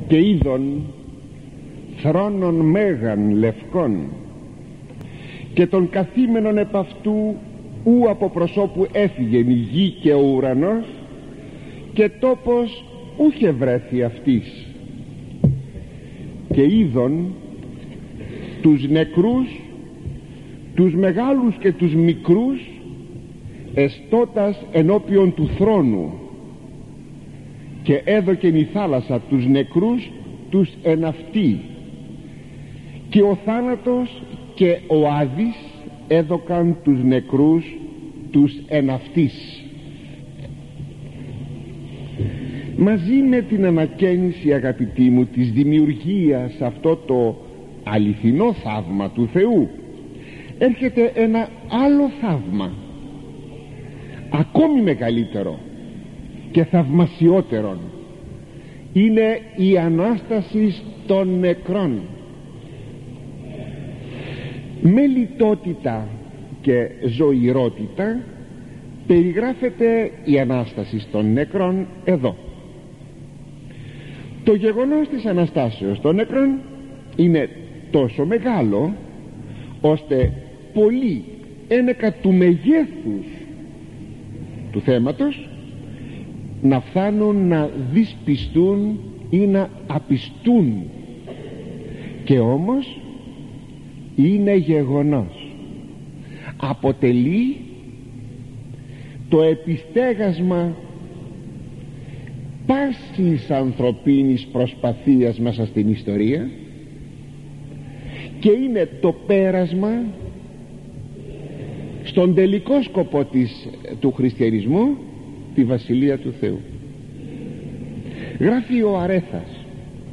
και είδον θρόνων μέγαν λευκών και τον καθήμενον επ' αυτού ου από προσώπου έφυγεν η γη και ο ουρανός και τόπος ούχε βρέθη αυτής, και είδον τους νεκρούς, τους μεγάλους και τους μικρούς, εστώτας ενώπιον του θρόνου, και έδωκεν η θάλασσα τους νεκρούς τους εν αυτοί, και ο θάνατος και ο Άδης έδωκαν τους νεκρούς τους εν αυτής. Μαζί με την ανακαίνιση, αγαπητοί μου, της δημιουργίας, αυτό το αληθινό θαύμα του Θεού, έρχεται ένα άλλο θαύμα ακόμη μεγαλύτερο και θαυμασιότερον. Είναι η Ανάσταση των νεκρών. Με λιτότητα και ζωηρότητα περιγράφεται η Ανάσταση των νεκρών εδώ. Το γεγονός της Αναστάσεως των νεκρών είναι τόσο μεγάλο ώστε πολλοί ένεκα του μεγέθους του θέματος να φτάνουν να δυσπιστούν ή να απιστούν, και όμως είναι γεγονός. Αποτελεί το επιστέγασμα πάσης ανθρωπίνης προσπαθίας μέσα στην ιστορία και είναι το πέρασμα στον τελικό σκοπό του χριστιανισμού, τη Βασιλεία του Θεού. Γράφει ο Αρέθας: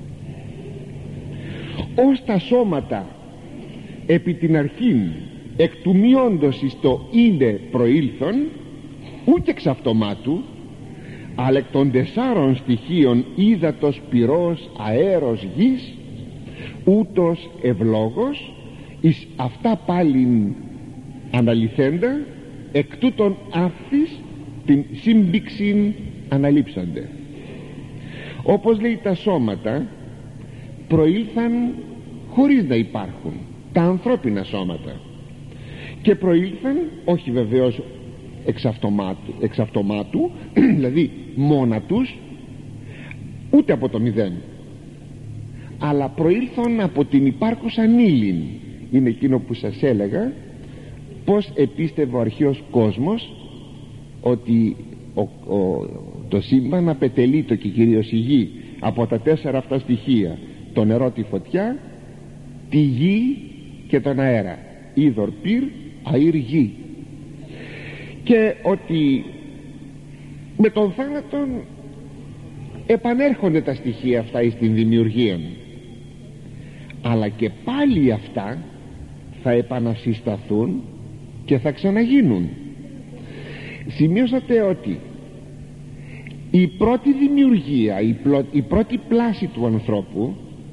ως τα σώματα επί την αρχήν εκ του μειόντος εις το είναι προήλθον, ούτε εξ αυτομάτου, αλλά εκ των 4 στοιχείων ύδατος, πυρός, αέρος, γης, ούτως ευλόγος εις αυτά πάλιν αναλυθέντα, εκ τούτων αύθης την σύμπηξην αναλείψανται. Όπως λέει, τα σώματα προήλθαν χωρίς να υπάρχουν, τα ανθρώπινα σώματα, και προήλθαν όχι βεβαίως εξ αυτομάτου δηλαδή μόνα τους, ούτε από το μηδέν, αλλά προήλθαν από την υπάρχουσα νύλην. Είναι εκείνο που σας έλεγα πως επίστευε ο αρχαίος κόσμος ότι το σύμπαν απετελείτο, και κυρίως η γη, από τα 4 αυτά στοιχεία: το νερό, τη φωτιά, τη γη και τον αέρα, είδωρ, πυρ, αήρ, γη, και ότι με τον θάνατον επανέρχονται τα στοιχεία αυτά εις την δημιουργία, αλλά και πάλι αυτά θα επανασυσταθούν και θα ξαναγίνουν. Σημειώσατε ότι η πρώτη δημιουργία, η πρώτη πλάση του ανθρώπου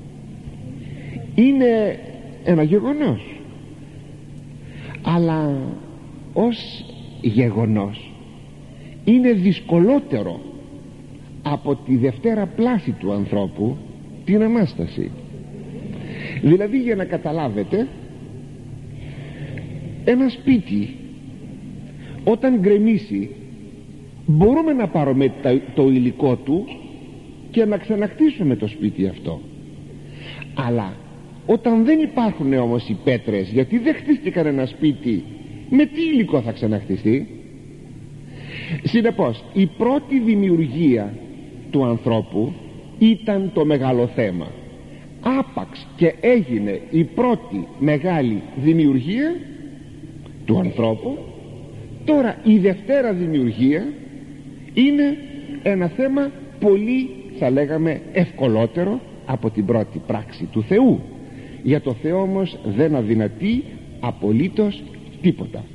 είναι ένα γεγονός, αλλά ως γεγονός είναι δυσκολότερο από τη δευτέρα πλάση του ανθρώπου, την Ανάσταση. Δηλαδή, για να καταλάβετε, ένα σπίτι όταν γκρεμίσει μπορούμε να πάρουμε το υλικό του και να ξαναχτίσουμε το σπίτι αυτό, αλλά όταν δεν υπάρχουν όμως οι πέτρες, γιατί δεν χτίστηκαν ένα σπίτι, με τι υλικό θα ξαναχτιστεί? Συνεπώς, η πρώτη δημιουργία του ανθρώπου ήταν το μεγάλο θέμα. Άπαξ και έγινε η πρώτη μεγάλη δημιουργία του ανθρώπου, τώρα η δευτέρα δημιουργία είναι ένα θέμα πολύ, θα λέγαμε, ευκολότερο από την πρώτη πράξη του Θεού. Για το Θεό όμως δεν αδυνατεί απολύτως τίποτα.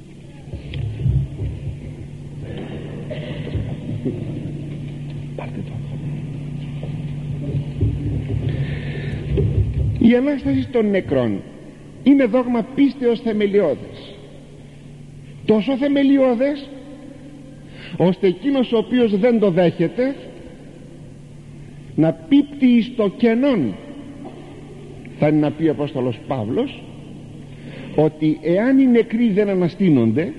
Η Ανάσταση των νεκρών είναι δόγμα πίστεως θεμελιώδες, τόσο θεμελιώδες ώστε εκείνος ο οποίος δεν το δέχεται να πίπτει εις το κενόν. Θα είναι να πει ο Απόστολος Παύλος ότι εάν οι νεκροί δεν αναστήνονται,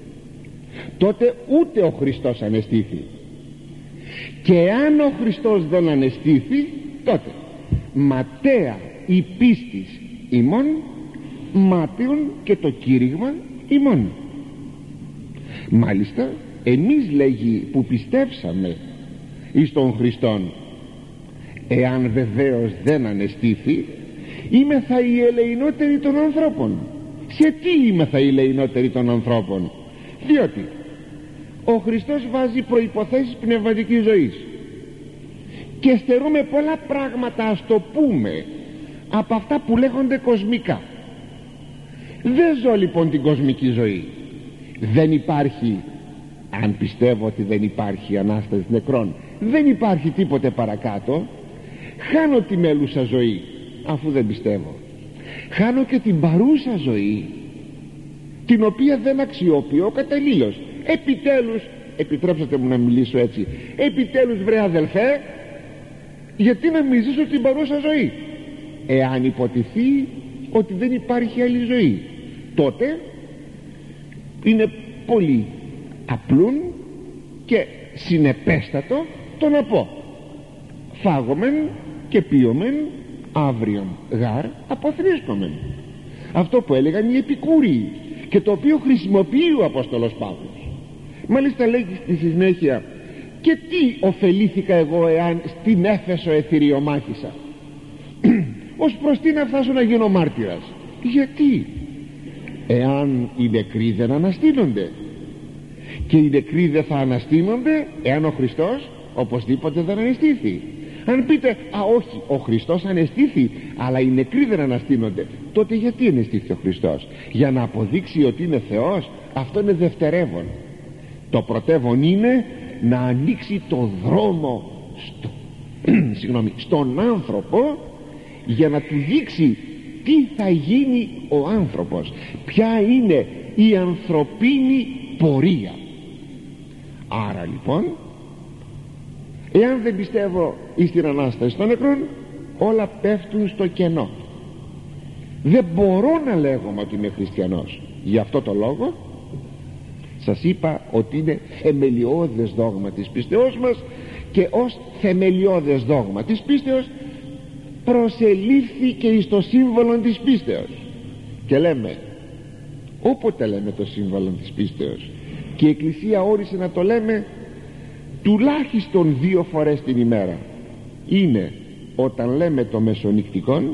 τότε ούτε ο Χριστός ανεστήθη, και εάν ο Χριστός δεν ανεστήθη, τότε ματαία η πίστης ημών, μάταιον και το κήρυγμα ημών. Μάλιστα εμείς, λέγει, που πιστεύσαμε εις τον Χριστόν, εάν βεβαίως δεν ανεστήθη, είμεθα οι ελεηνότεροι των ανθρώπων. Σε τι είμεθα οι ελεηνότεροι των ανθρώπων? Διότι ο Χριστός βάζει προϋποθέσεις πνευματικής ζωής και στερούμε πολλά πράγματα, ας το πούμε, από αυτά που λέγονται κοσμικά. Δεν ζω λοιπόν την κοσμική ζωή. Δεν υπάρχει, αν πιστεύω ότι δεν υπάρχει Ανάσταση νεκρών, δεν υπάρχει τίποτε παρακάτω. Χάνω τη μέλουσα ζωή, αφού δεν πιστεύω. Χάνω και την παρούσα ζωή, την οποία δεν αξιοποιώ καταλήλως. Επιτέλους, επιτρέψατε μου να μιλήσω έτσι, επιτέλους βρε αδελφέ, γιατί να μην ζήσω την παρούσα ζωή? Εάν υποτιθεί ότι δεν υπάρχει άλλη ζωή, τότε είναι πολύ απλούν και συνεπέστατο το να πω: φάγομεν και πίομεν, αύριον γάρ αποθρήσκομεν. Αυτό που έλεγαν οι Επικούριοι και το οποίο χρησιμοποιεί ο Απόστολος Παύλος. Μάλιστα λέγει στη συνέχεια: και τι ωφελήθηκα εγώ εάν στην Έφεσο εθηριομάχησα? Ως προς τι να φτάσω να γίνω μάρτυρας? Γιατί εάν οι νεκροί δεν αναστήνονται, και οι νεκροί δεν θα αναστήνονται εάν ο Χριστός οπωσδήποτε δεν ανεστήθη. Αν πείτε α όχι, ο Χριστός ανεστήθη αλλά οι νεκροί δεν αναστήνονται, τότε γιατί ανεστήθη ο Χριστός? Για να αποδείξει ότι είναι Θεός? Αυτό είναι δευτερεύον. Το πρωτεύον είναι να ανοίξει το δρόμο στον άνθρωπο, για να του δείξει τι θα γίνει ο άνθρωπος, ποια είναι η ανθρωπίνη πορεία. Άρα λοιπόν, εάν δεν πιστεύω εις την Ανάσταση των νεκρών, όλα πέφτουν στο κενό. Δεν μπορώ να λέγομαι ότι είμαι χριστιανός. Γι' αυτό το λόγο σας είπα ότι είναι θεμελιώδες δόγμα της πίστεώς μας, και ως θεμελιώδες δόγμα της πίστεως προσελήφθηκε εις το σύμβολο της πίστεως. Και λέμε, όποτε λέμε το σύμβολο της πίστεως, και η Εκκλησία όρισε να το λέμε τουλάχιστον 2 φορές την ημέρα, είναι όταν λέμε το μεσονυκτικόν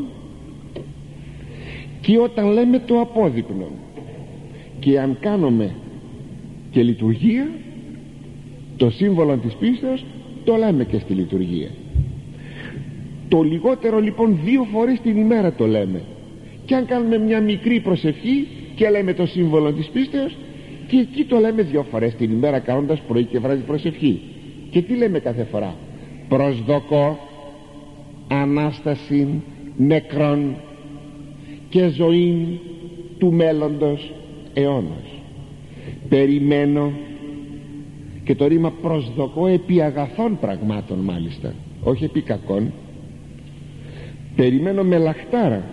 και όταν λέμε το απόδειπνο. Και αν κάνουμε και λειτουργία, το σύμβολο της πίστεως το λέμε και στη λειτουργία. Το λιγότερο λοιπόν 2 φορές την ημέρα το λέμε. Και αν κάνουμε μια μικρή προσευχή και λέμε το σύμβολο της πίστεως, και εκεί το λέμε 2 φορές την ημέρα, κάνοντας πρωί και βράδυ προσευχή. Και τι λέμε κάθε φορά? Προσδοκώ Ανάσταση νεκρών και ζωή του μέλλοντος αιώνος. Περιμένω, και το ρήμα προσδοκώ επί αγαθών πραγμάτων, μάλιστα, όχι επί κακών. Περιμένω με λαχτάρα.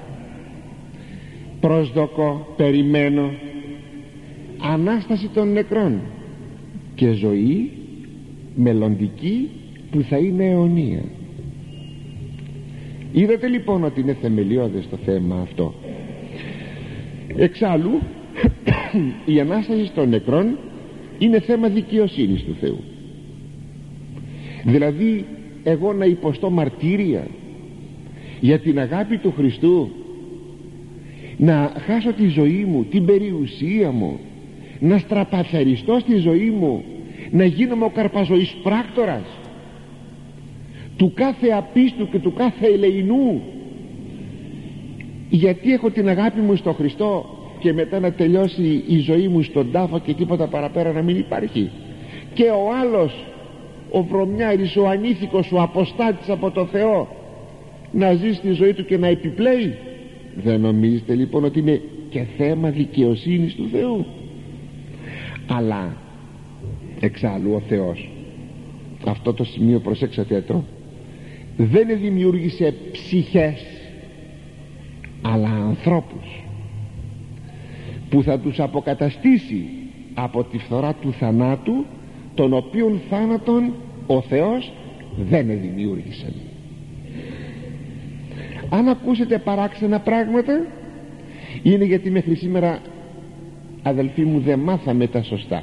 Προσδοκώ, περιμένω Ανάσταση των νεκρών και ζωή μελλοντική που θα είναι αιωνία. Είδατε λοιπόν ότι είναι θεμελιώδες το θέμα αυτό. Εξάλλου η Ανάσταση των νεκρών είναι θέμα δικαιοσύνης του Θεού. Δηλαδή εγώ να υποστώ μαρτύρια για την αγάπη του Χριστού, να χάσω τη ζωή μου, την περιουσία μου, να στραπαθαριστώ στη ζωή μου, να γίνομαι ο καρπαζωής πράκτορας του κάθε απίστου και του κάθε ελεηνού, γιατί έχω την αγάπη μου στο Χριστό, και μετά να τελειώσει η ζωή μου στον τάφο και τίποτα παραπέρα να μην υπάρχει, και ο άλλος, ο βρωμιάρης, ο ανήθικος, ο αποστάτης από το Θεό, να ζει στη ζωή του και να επιπλέει? Δεν νομίζετε λοιπόν ότι είναι και θέμα δικαιοσύνης του Θεού? Αλλά εξάλλου ο Θεός, αυτό το σημείο προσέξατε το, δεν δημιούργησε ψυχές αλλά ανθρώπους που θα τους αποκαταστήσει από τη φθορά του θανάτου, τον οποίον θάνατον ο Θεός δεν δημιούργησε. Αν ακούσετε παράξενα πράγματα, είναι γιατί μέχρι σήμερα, αδελφοί μου, δεν μάθαμε τα σωστά.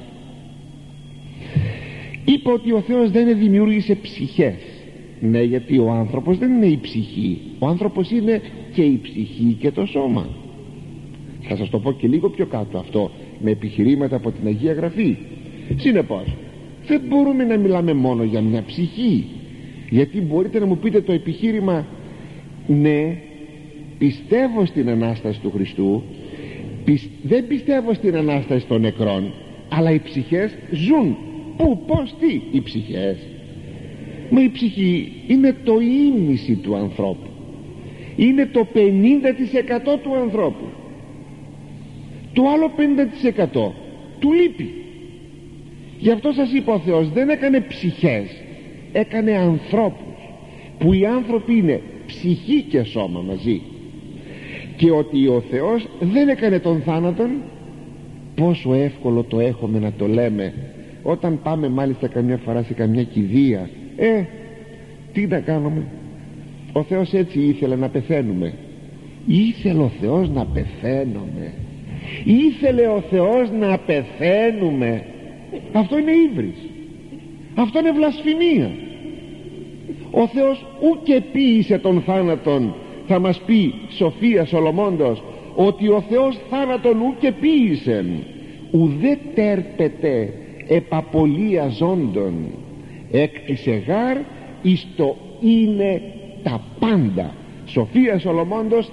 Είπα ότι ο Θεός δεν δημιούργησε ψυχές. Ναι, γιατί ο άνθρωπος δεν είναι η ψυχή. Ο άνθρωπος είναι και η ψυχή και το σώμα. Θα σας το πω και λίγο πιο κάτω αυτό, με επιχειρήματα από την Αγία Γραφή. Συνεπώς, δεν μπορούμε να μιλάμε μόνο για μια ψυχή, γιατί μπορείτε να μου πείτε το επιχείρημα, ναι, πιστεύω στην Ανάσταση του Χριστού, δεν πιστεύω στην Ανάσταση των νεκρών, αλλά οι ψυχές ζουν. Πού, πώς, τι, οι ψυχές? Μα η ψυχή είναι το ίμιση του ανθρώπου, είναι το 50% του ανθρώπου. Το άλλο 50% του λείπει. Γι' αυτό σας είπα, ο Θεός δεν έκανε ψυχές, έκανε ανθρώπους, που οι άνθρωποι είναι ψυχή και σώμα μαζί. Και ότι ο Θεός δεν έκανε τον θάνατον, πόσο εύκολο το έχουμε να το λέμε όταν πάμε μάλιστα καμιά φορά σε καμιά κηδεία. Τι να κάνουμε, ο Θεός έτσι ήθελε να πεθαίνουμε. Ήθελε ο Θεός να πεθαίνουμε, ήθελε ο Θεός να πεθαίνουμε. Αυτό είναι ύβρις, αυτό είναι βλασφημία. Ο Θεός ούκε ποίησε τον θάνατον. Θα μας πει Σοφία Σολομώντος ότι ο Θεός θάνατον ούκε ποίησεν, ουδέ τέρπεται επαπολία ζώντων, έκτισε γάρ εις το είναι τα πάντα. Σοφία Σολομώντος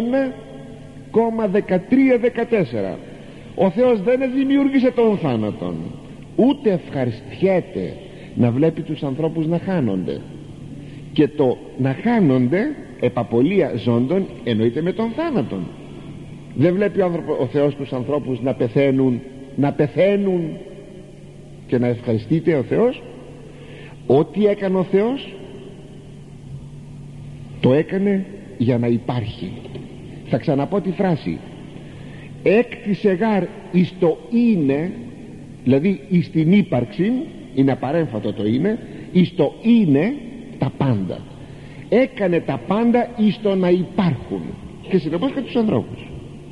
1,13-14. Ο Θεός δεν δημιούργησε τον θάνατον, ούτε ευχαριστιέται να βλέπει τους ανθρώπους να χάνονται. Και το να χάνονται επαπολία ζώντων εννοείται με τον θάνατον. Δεν βλέπει ο Θεός τους ανθρώπους να πεθαίνουν και να ευχαριστείται ο Θεός. Ό,τι έκανε ο Θεός το έκανε για να υπάρχει. Θα ξαναπώ τη φράση, έκτισε γάρ εις το είναι, δηλαδή εις την ύπαρξη, είναι απαρέμφατο το είναι, εις το είναι τα πάντα. Έκανε τα πάντα εις το να υπάρχουν, και συνεπώς και τους ανθρώπους.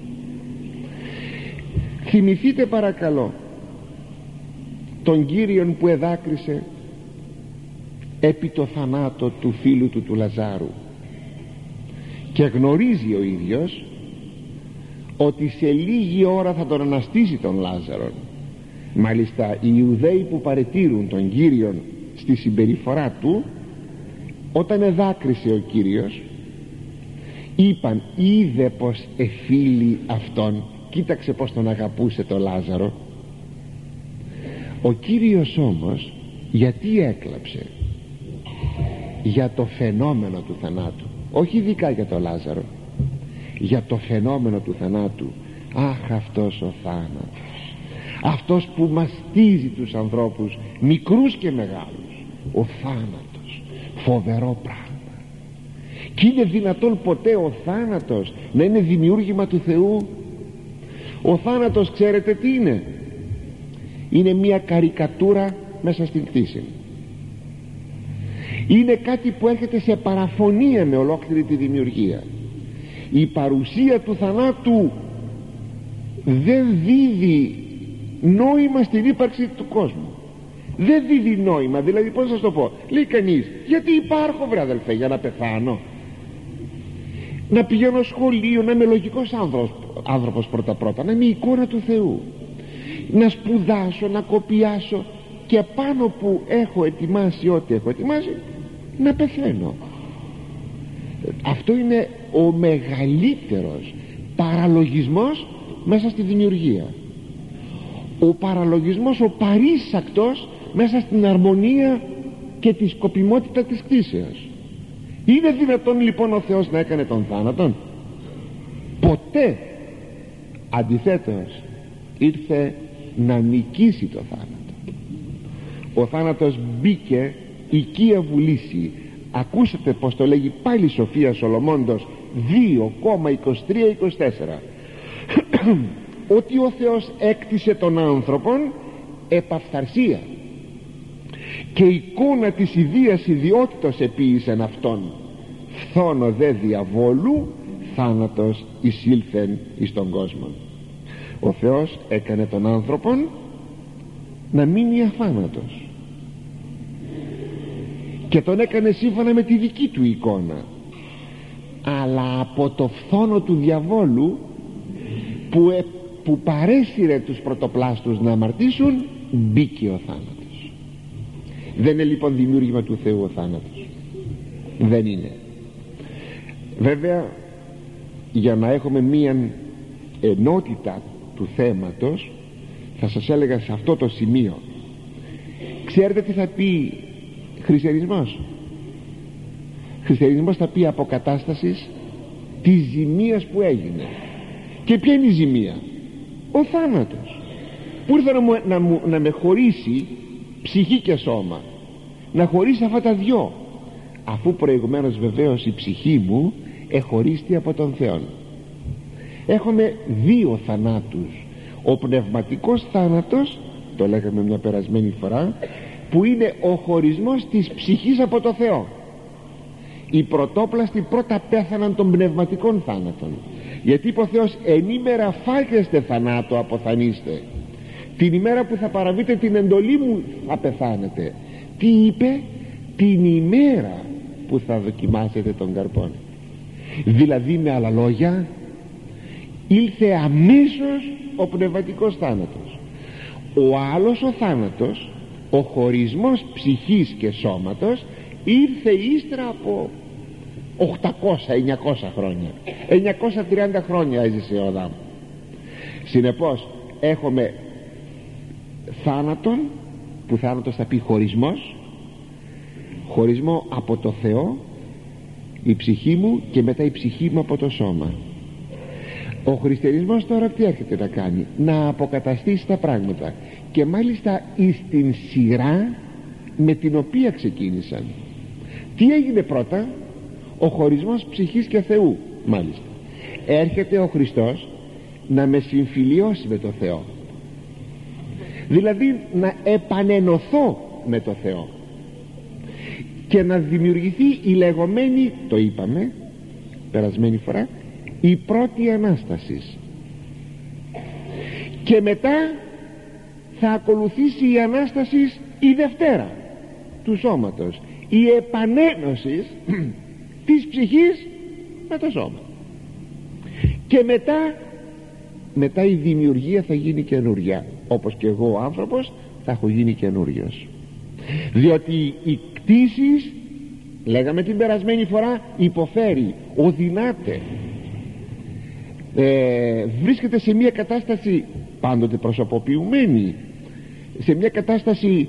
Θυμηθείτε παρακαλώ τον Κύριον που εδάκρυσε επί το θανάτο του φίλου του Λαζάρου, και γνωρίζει ο ίδιος ότι σε λίγη ώρα θα τον αναστήσει τον Λάζαρον. Μάλιστα οι Ιουδαίοι που παρετήρουν τον Κύριον στη συμπεριφορά του, όταν εδάκρυσε ο Κύριος, είπαν, είδε πως εφίλει αυτόν, κοίταξε πως τον αγαπούσε τον Λάζαρο. Ο Κύριος όμως γιατί έκλαψε? Για το φαινόμενο του θανάτου, όχι ειδικά για τον Λάζαρο, για το φαινόμενο του θανάτου. Αχ, αυτός ο θάνατος, αυτός που μαστίζει τους ανθρώπους, μικρούς και μεγάλους, ο θάνατος, φοβερό πράγμα. Και είναι δυνατόν ποτέ ο θάνατος να είναι δημιούργημα του Θεού? Ο θάνατος, ξέρετε τι είναι? Είναι μια καρικατούρα μέσα στην κτήση. Είναι κάτι που έρχεται σε παραφωνία με ολόκληρη τη δημιουργία. Η παρουσία του θανάτου δεν δίδει νόημα στην ύπαρξη του κόσμου. Δεν δίδει νόημα. Δηλαδή, πώς θα σας το πω, λέει κανείς, γιατί υπάρχω βρε αδελφέ? Για να πεθάνω? Να πηγαίνω σχολείο, να είμαι λογικός άνθρωπος πρώτα, να είμαι η εικόνα του Θεού, να σπουδάσω, να κοπιάσω, και πάνω που έχω ετοιμάσει ό,τι έχω ετοιμάσει, να πεθαίνω. Αυτό είναι ο μεγαλύτερος παραλογισμός μέσα στη δημιουργία. Ο παραλογισμός, ο παρήσακτος μέσα στην αρμονία και τη σκοπιμότητα της κτήσεως. Είναι δυνατόν λοιπόν ο Θεός να έκανε τον θάνατον? Ποτέ. Αντιθέτως, ήρθε να νικήσει το θάνατο. Ο θάνατος μπήκε οικία βουλήσει, ακούσατε πως το λέγει πάλι η Σοφία Σολομώντος 2,23-24 ότι ο Θεός έκτισε τον άνθρωπον επ' και εικόνα της ιδίας ιδιότητος επίησεν αυτόν, φθόνο δε διαβόλου θάνατος εισήλθεν εις τον κόσμο. Ο Θεός έκανε τον άνθρωπον να μείνει αφάνατος και τον έκανε σύμφωνα με τη δική του εικόνα, αλλά από το φθόνο του διαβόλου που παρέσυρε τους πρωτοπλάστους να αμαρτήσουν, μπήκε ο θάνατος. Δεν είναι λοιπόν δημιούργημα του Θεού ο θάνατος, δεν είναι. Βέβαια, για να έχουμε μία ενότητα του θέματος, θα σας έλεγα σε αυτό το σημείο, ξέρετε τι θα πει χριστιανισμός? Χριστιανισμός θα πει αποκατάσταση της ζημίας που έγινε. Και ποια είναι η ζημία? Ο θάνατος που ήρθε να με χωρίσει ψυχή και σώμα, να χωρίσει αυτά τα δυο, αφού προηγουμένως βεβαίως η ψυχή μου εχωρίστη από τον Θεό. Έχουμε δύο θανάτους. Ο πνευματικός θάνατος, το λέγαμε μια περασμένη φορά, που είναι ο χωρισμός της ψυχής από το Θεό. Οι πρωτόπλαστοι πρώτα πέθαναν των πνευματικών θάνατων, γιατί είπε ο Θεός, εν ημέρα φάγεστε θανάτο αποθανείστε, την ημέρα που θα παραβείτε την εντολή μου θα πεθάνετε. Τι είπε? Την ημέρα που θα δοκιμάσετε τον καρπόν. Δηλαδή με άλλα λόγια, ήλθε αμέσως ο πνευματικός θάνατος. Ο άλλος ο θάνατος, ο χωρισμός ψυχής και σώματος, ήρθε ύστερα από 800-900 χρόνια. 930 χρόνια έζησε ο Αδάμ. Συνεπώς έχουμε θάνατον, που θάνατος θα πει χωρισμό από το Θεό, η ψυχή μου, και μετά η ψυχή μου από το σώμα. Ο χριστιανισμός τώρα τι έρχεται να κάνει? Να αποκαταστήσει τα πράγματα, και μάλιστα εις την σειρά με την οποία ξεκίνησαν. Τι έγινε πρώτα? Ο χωρισμός ψυχής και Θεού. Μάλιστα έρχεται ο Χριστός να με συμφιλιώσει με το Θεό, δηλαδή να επανενωθώ με το Θεό και να δημιουργηθεί η λεγόμενη, το είπαμε περασμένη φορά, η πρώτη Ανάσταση. Και μετά θα ακολουθήσει η Ανάσταση η Δευτέρα του σώματος, η επανένωση της ψυχής με το σώμα. Και μετά η δημιουργία θα γίνει καινούρια, όπως και εγώ ο άνθρωπος θα έχω γίνει καινούριος, διότι οι κτήσεις, λέγαμε την περασμένη φορά, υποφέρει, οδυνάται, βρίσκεται σε μια κατάσταση πάντοτε προσωποποιημένη, σε μια κατάσταση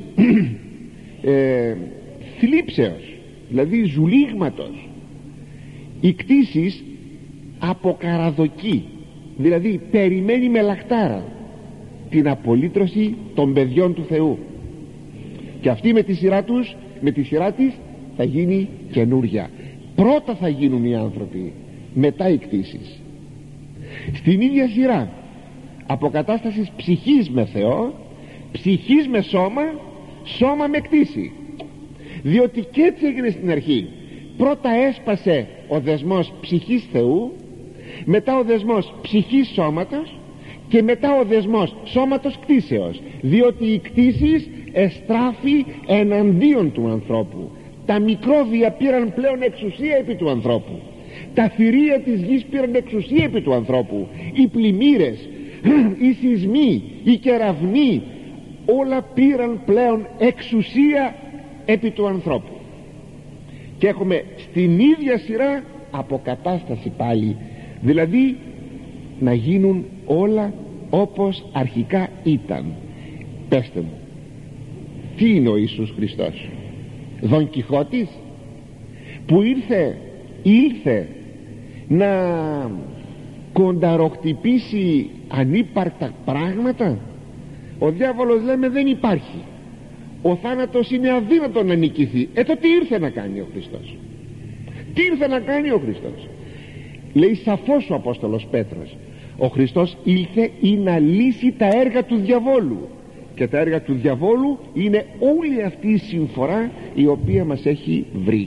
θλίψεως, δηλαδή ζουλήγματος. Οι κτήσεις αποκαραδοκεί, δηλαδή περιμένει με λαχτάρα την απολύτρωση των παιδιών του Θεού, και αυτή με τη σειρά της θα γίνει καινούρια. Πρώτα θα γίνουν οι άνθρωποι, μετά οι κτήσεις. Στην ίδια σειρά αποκατάστασης ψυχής με Θεό, ψυχής με σώμα, σώμα με κτήση, διότι και έτσι έγινε στην αρχή. Πρώτα έσπασε ο δεσμός ψυχής Θεού, μετά ο δεσμός ψυχής σώματος, και μετά ο δεσμός σώματος κτήσεως, διότι οι κτήσεις εστράφη εναντίον του ανθρώπου. Τα μικρόβια πήραν πλέον εξουσία επί του ανθρώπου, τα θηρία της γης πήραν εξουσία επί του ανθρώπου, οι πλημμύρες, οι σεισμοί, οι κεραυνοί, όλα πήραν πλέον εξουσία επί του ανθρώπου. Και έχουμε στην ίδια σειρά αποκατάσταση πάλι, δηλαδή να γίνουν όλα όπως αρχικά ήταν. Πέστε μου, τι είναι ο Ιησούς Χριστός? Δον Κιχώτης που ήλθε να κονταροχτυπήσει ανύπαρκτα πράγματα? Ο διάβολος, λέμε, δεν υπάρχει. ο θάνατος είναι αδύνατο να νικηθεί. Το τι ήρθε να κάνει ο Χριστός? Τι ήρθε να κάνει ο Χριστός? Λέει σαφώς ο Απόστολος Πέτρος, ο Χριστός ήλθε ή να λύσει τα έργα του διαβόλου, και τα έργα του διαβόλου είναι όλη αυτή η συμφορά η οποία μας έχει βρει.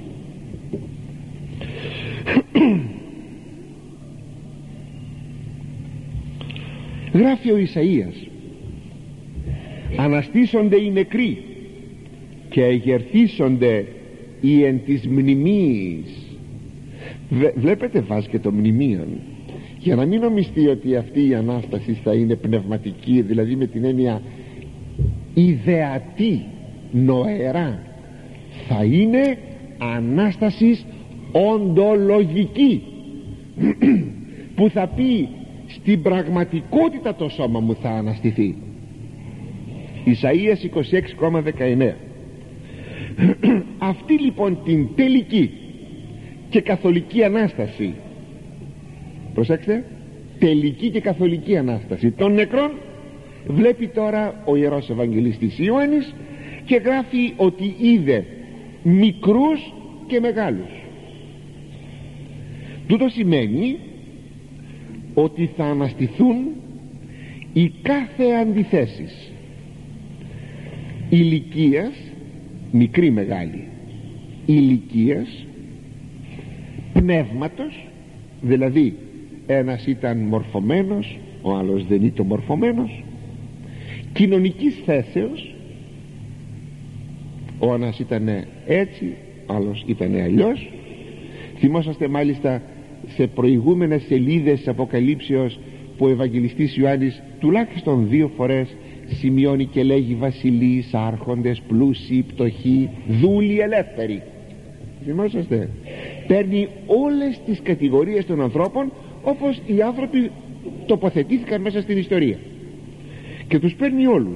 Γράφει ο Ισαΐας, αναστήσονται οι νεκροί και εγερθήσονται οι εν της μνημείας. Βλέπετε, βάζει και το μνημείον, για να μην νομιστεί ότι αυτή η Ανάσταση θα είναι πνευματική, δηλαδή με την έννοια ιδεατή, νοερά. Θα είναι Ανάσταση οντολογική που θα πει στην πραγματικότητα το σώμα μου θα αναστηθεί. Ισαΐας 26,19. Αυτή λοιπόν την τελική και καθολική Ανάσταση, προσέξτε, τελική και καθολική Ανάσταση των νεκρών, βλέπει τώρα ο Ιερός Ευαγγελιστής Ιωάννης και γράφει ότι είδε μικρούς και μεγάλους. Τούτο σημαίνει ότι θα αναστηθούν οι κάθε αντιθέσεις ηλικίας, μικρή μεγάλη, ηλικίας, πνεύματος, δηλαδή ένας ήταν μορφωμένος, ο άλλος δεν ήταν μορφωμένος, κοινωνικής θέσεως, ο ένας ήταν έτσι, άλλος ήταν αλλιώς. Θυμόσαστε μάλιστα σε προηγούμενες σελίδες της Αποκαλύψεως που ο Ευαγγελιστής Ιωάννης τουλάχιστον 2 φορές σημειώνει και λέγει βασιλείς, άρχοντες, πλούσιοι, πτωχοί, δούλοι, ελεύθεροι. Θυμόσαστε, παίρνει όλες τις κατηγορίες των ανθρώπων όπως οι άνθρωποι τοποθετήθηκαν μέσα στην ιστορία και τους παίρνει όλους,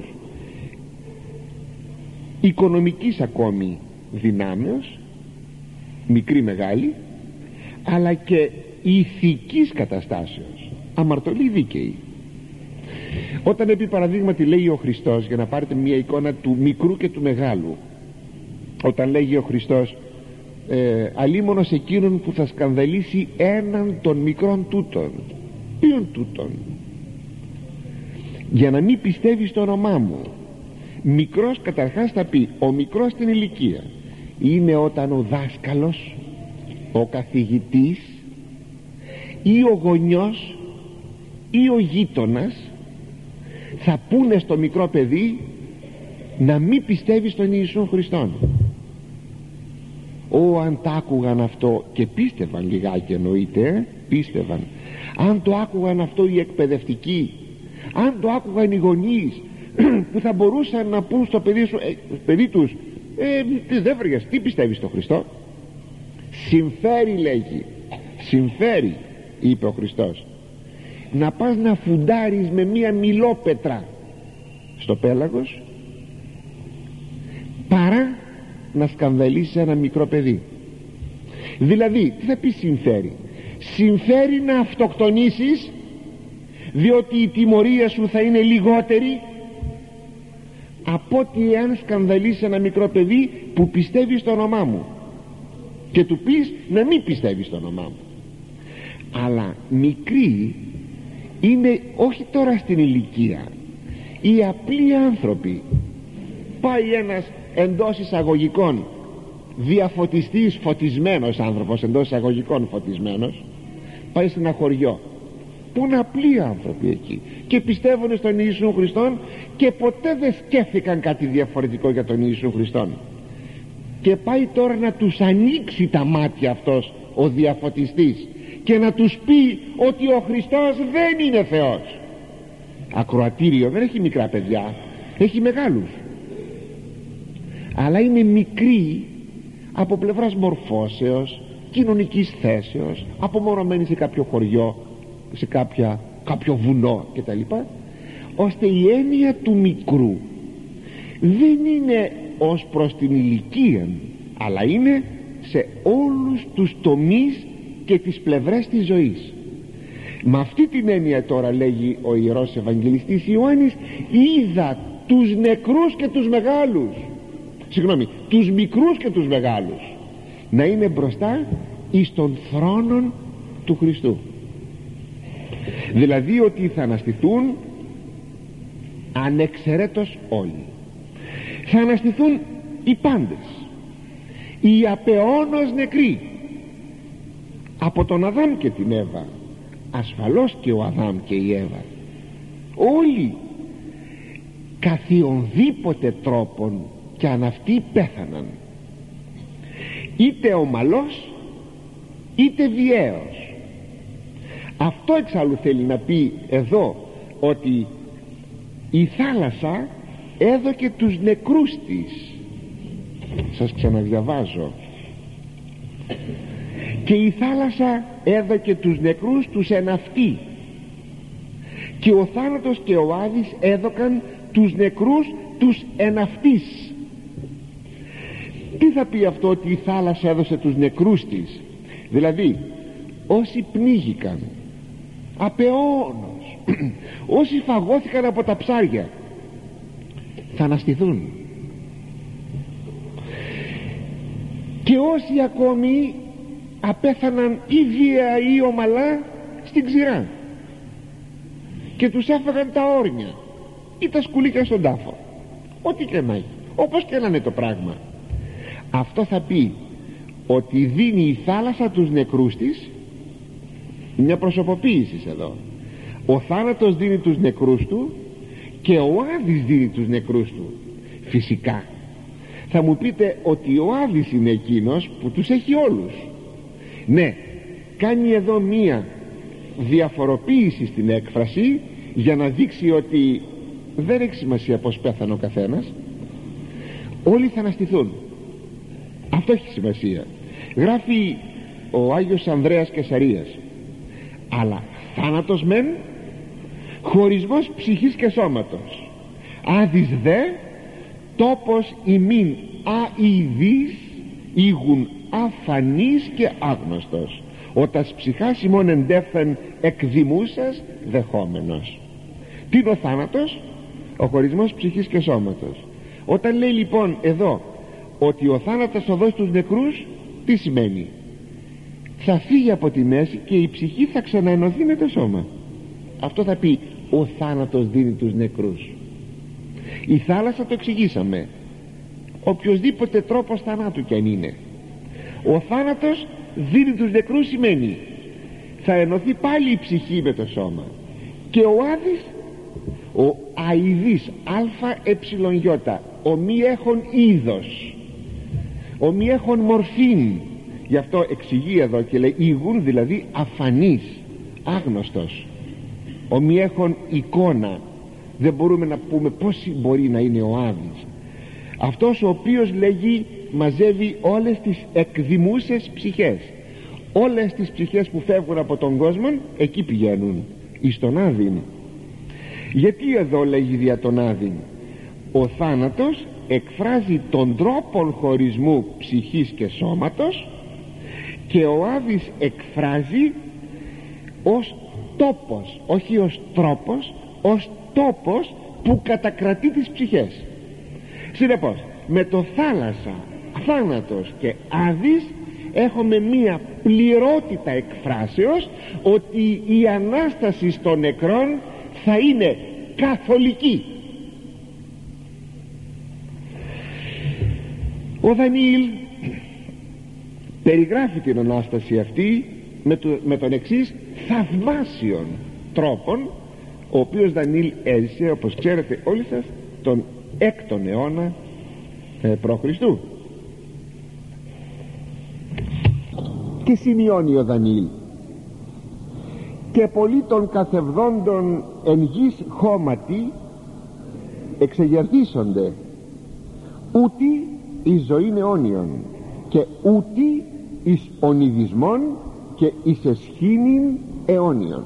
οικονομικής ακόμη δυνάμεως, μικρή μεγάλη, αλλά και ηθικής καταστάσεως, αμαρτωλή δίκαιη. Όταν επί παραδείγματι λέει ο Χριστός, για να πάρετε μια εικόνα του μικρού και του μεγάλου, όταν λέγει ο Χριστός αλίμονος εκείνον που θα σκανδαλίσει έναν των μικρών τούτων, ποιον τούτον? Για να μην πιστεύει στο όνομά μου. Μικρός καταρχάς θα πει, ο μικρός στην ηλικία είναι όταν ο δάσκαλος, ο καθηγητής ή ο γονιός ή ο γείτονας θα πούνε στο μικρό παιδί να μην πιστεύει στον Ιησού Χριστόν. Αν τα άκουγαν αυτό, και πίστευαν λιγάκι, εννοείται, πίστευαν, αν το άκουγαν αυτό οι εκπαιδευτικοί, αν το άκουγαν οι γονείς που θα μπορούσαν να πούν στο παιδί τους δεν βρήκες, τι πιστεύεις στον Χριστό? Συμφέρει, λέγει, συμφέρει, είπε ο Χριστός, να πας να φουντάρεις με μία μιλόπετρα στο πέλαγος παρά να σκανδαλίσεις ένα μικρό παιδί. Δηλαδή τι θα πει συμφέρει? Συμφέρει να αυτοκτονήσεις, διότι η τιμωρία σου θα είναι λιγότερη από ότι εάν σκανδαλίσεις ένα μικρό παιδί που πιστεύει στο όνομά μου και του πεις να μην πιστεύει στο όνομά μου. Αλλά μικροί είναι όχι τώρα στην ηλικία, οι απλοί άνθρωποι. Πάει ένας εντός εισαγωγικών διαφωτιστής, φωτισμένος άνθρωπος, εντός εισαγωγικών φωτισμένος, πάει σε ένα χωριό που είναι απλοί άνθρωποι εκεί και πιστεύουν στον Ιησού Χριστόν και ποτέ δεν σκέφτηκαν κάτι διαφορετικό για τον Ιησού Χριστόν, και πάει τώρα να τους ανοίξει τα μάτια αυτός ο διαφωτιστής και να τους πει ότι ο Χριστός δεν είναι Θεός. Ακροατήριο δεν έχει μικρά παιδιά, έχει μεγάλους, αλλά είναι μικροί από πλευράς μορφώσεως, κοινωνικής θέσεως, απομονωμένοι σε κάποιο χωριό, σε κάποιο βουνό κτλ, ώστε η έννοια του μικρού δεν είναι ως προς την ηλικία, αλλά είναι σε όλους τους τομείς και τις πλευρές της ζωής. Με αυτή την έννοια τώρα, λέγει ο Ιερός Ευαγγελιστής Ιωάννης, είδα τους νεκρούς και τους μεγάλους, συγγνώμη, τους μικρούς και τους μεγάλους, να είναι μπροστά εις των θρόνων του Χριστού. Δηλαδή ότι θα αναστηθούν ανεξαιρέτως όλοι. Θα αναστηθούν οι πάντες, οι απεώνως νεκροί, από τον Αδάμ και την Εύα, ασφαλώς και ο Αδάμ και η Εύα, όλοι καθιονδήποτε τρόπον κι αν αυτοί πέθαναν, είτε ομαλός είτε βιαίος. Αυτό εξάλλου θέλει να πει εδώ, ότι η θάλασσα έδωκε τους νεκρούς της. Σας ξαναδιαβάζω. Και η θάλασσα έδωκε τους νεκρούς τους εν αυτή, και ο θάνατος και ο Άδης έδωκαν τους νεκρούς τους εν αυτής. Τι θα πει αυτό, ότι η θάλασσα έδωσε τους νεκρούς της? Δηλαδή όσοι πνίγηκαν απεώνως, όσοι φαγώθηκαν από τα ψάρια, θα αναστηθούν, και όσοι ακόμη απέθαναν ή βία ή ομαλά στην ξηρά και τους έφαγαν τα όρνια ή τα σκουλίκια στον τάφο, ό,τι και να έχει, όπως και να είναι το πράγμα, αυτό θα πει ότι δίνει η θάλασσα τους νεκρούς της. Μια προσωποποίηση εδώ. Ο θάνατος δίνει τους νεκρούς του και ο Άδης δίνει τους νεκρούς του. Φυσικά θα μου πείτε ότι ο Άδης είναι εκείνος που τους έχει όλους. Ναι, κάνει εδώ μία διαφοροποίηση στην έκφραση για να δείξει ότι δεν έχει σημασία πως πέθανε ο καθένας, όλοι θα αναστηθούν. Αυτό έχει σημασία. Γράφει ο Άγιος Ανδρέας Κεσαρίας, αλλά θάνατος μεν, χωρισμός ψυχής και σώματος, Άδης δε, τόπος ημίν αηδής, ήγουν αφανής και άγνωστος, ότας ψυχάς ημών εντέφθεν εκδημούσας δεχόμενος. Τι είναι ο θάνατος? Ο χωρισμός ψυχής και σώματος. Όταν λέει λοιπόν εδώ ότι ο θάνατος θα δώσει τους νεκρούς, τι σημαίνει? Θα φύγει από τη μέση και η ψυχή θα ξαναενωθεί με το σώμα. Αυτό θα πει ο θάνατος δίνει τους νεκρούς. Η θάλασσα το εξηγήσαμε, οποιοσδήποτε τρόπος θανάτου κι αν είναι. Ο θάνατος δίνει τους νεκρούς σημαίνει θα ενωθεί πάλι η ψυχή με το σώμα. Και ο Άδης, ο αηδής αει, ο μη έχων είδος, ο μη έχων μορφήν, γι' αυτό εξηγεί εδώ και λέει ήγουν, δηλαδή αφανής, άγνωστος, ο μη έχων εικόνα. Δεν μπορούμε να πούμε πώς μπορεί να είναι ο Άδης, αυτός ο οποίος λέγει μαζεύει όλες τις εκδημούσες ψυχές, όλες τις ψυχές που φεύγουν από τον κόσμο, εκεί πηγαίνουν εις τον Άδην. Γιατί εδώ λέγει δια τον Άδην? Ο θάνατος εκφράζει τον τρόπον χωρισμού ψυχής και σώματος, και ο Άδης εκφράζει ως τόπος, όχι ως τρόπος, ως τόπος που κατακρατεί τις ψυχές. Συνεπώς με το θάλασσα, θάνατος και Άδης έχουμε μία πληρότητα εκφράσεως ότι η Ανάσταση των νεκρών θα είναι καθολική. Ο Δανιήλ περιγράφει την Ανάσταση αυτή με τον εξής θαυμάσιον τρόπον, ο οποίος Δανιήλ έζησε, όπως ξέρετε όλοι σας, τον 6ο αιώνα π.Χ. Και σημειώνει ο Δανιήλ: και πολλοί των καθευδόντων εν γης χώματι εξεγερθήσονται, ούτι εις ζωήν αιώνιον και ούτι εις ονειδισμόν και εις εσχήνην αιώνιον.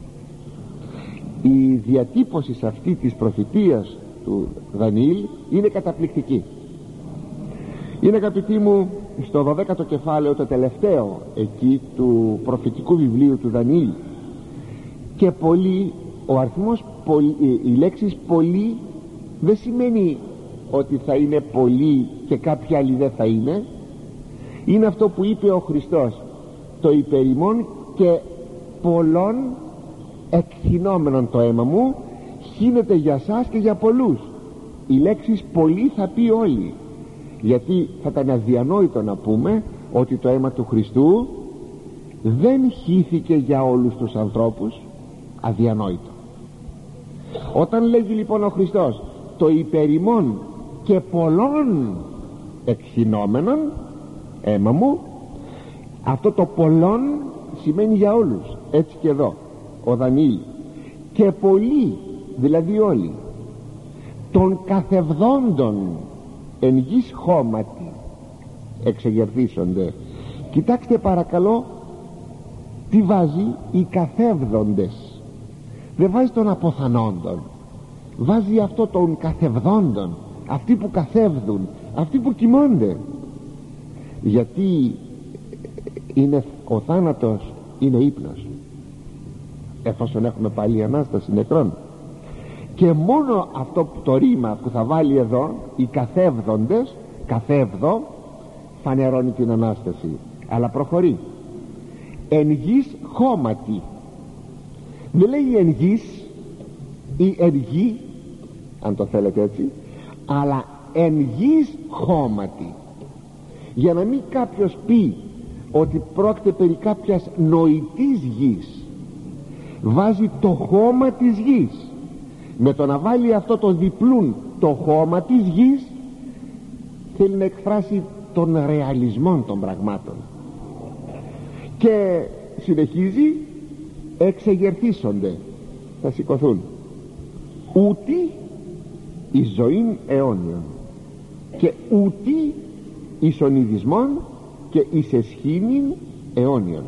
Η διατύπωση αυτή της προφητείας του Δανιήλ είναι καταπληκτική. Είναι, αγαπητοί μου, στο 12ο κεφάλαιο, το τελευταίο εκεί του προφητικού βιβλίου του Δανιήλ, και πολύ, ο αριθμός, οι λέξεις πολύ δεν σημαίνει ότι θα είναι πολλοί και κάποιοι άλλοι δεν θα είναι. Είναι αυτό που είπε ο Χριστός, το υπερημών και πολλών εκθυνόμενον το αίμα μου χύνεται για σας και για πολλούς. Η λέξη πολλοί θα πει όλοι, γιατί θα ήταν αδιανόητο να πούμε ότι το αίμα του Χριστού δεν χύθηκε για όλους τους ανθρώπους. Αδιανόητο. Όταν λέγει λοιπόν ο Χριστός το υπερημών και πολλών εκχυνόμενων αίμα μου, αυτό το πολλών σημαίνει για όλους. Έτσι και εδώ ο Δανιήλ, και πολλοί, δηλαδή όλοι, των καθευδόντων εν γης χώματι εξεγερθήσονται. Κοιτάξτε παρακαλώ τι βάζει οι καθεύδοντες. Δεν βάζει των αποθανόντων, βάζει αυτό των καθευδόντων, αυτοί που καθεύδουν, αυτοί που κοιμώνται. Γιατί είναι ο θάνατος, είναι ύπνος, εφόσον έχουμε πάλι Ανάσταση νεκρών. Και μόνο αυτό το ρήμα που θα βάλει εδώ, οι καθεύδοντες, καθεύδω, φανερώνει την Ανάσταση. Αλλά προχωρεί, εν γης χώματι. Δεν λέει εν γης ή εν γη, αν το θέλετε έτσι, αλλά εν γης χώματι, για να μην κάποιος πει ότι πρόκειται περί κάποιας νοητής γης. Βάζει το χώμα της γης. Με το να βάλει αυτό το διπλούν, το χώμα της γης, θέλει να εκφράσει τον ρεαλισμό των πραγμάτων. Και συνεχίζει, εξεγερθήσονται, θα σηκωθούν, ούτι η ζωή αιώνιον και ούτι εις ονειδισμόν και εις εσχήνην αιώνιον.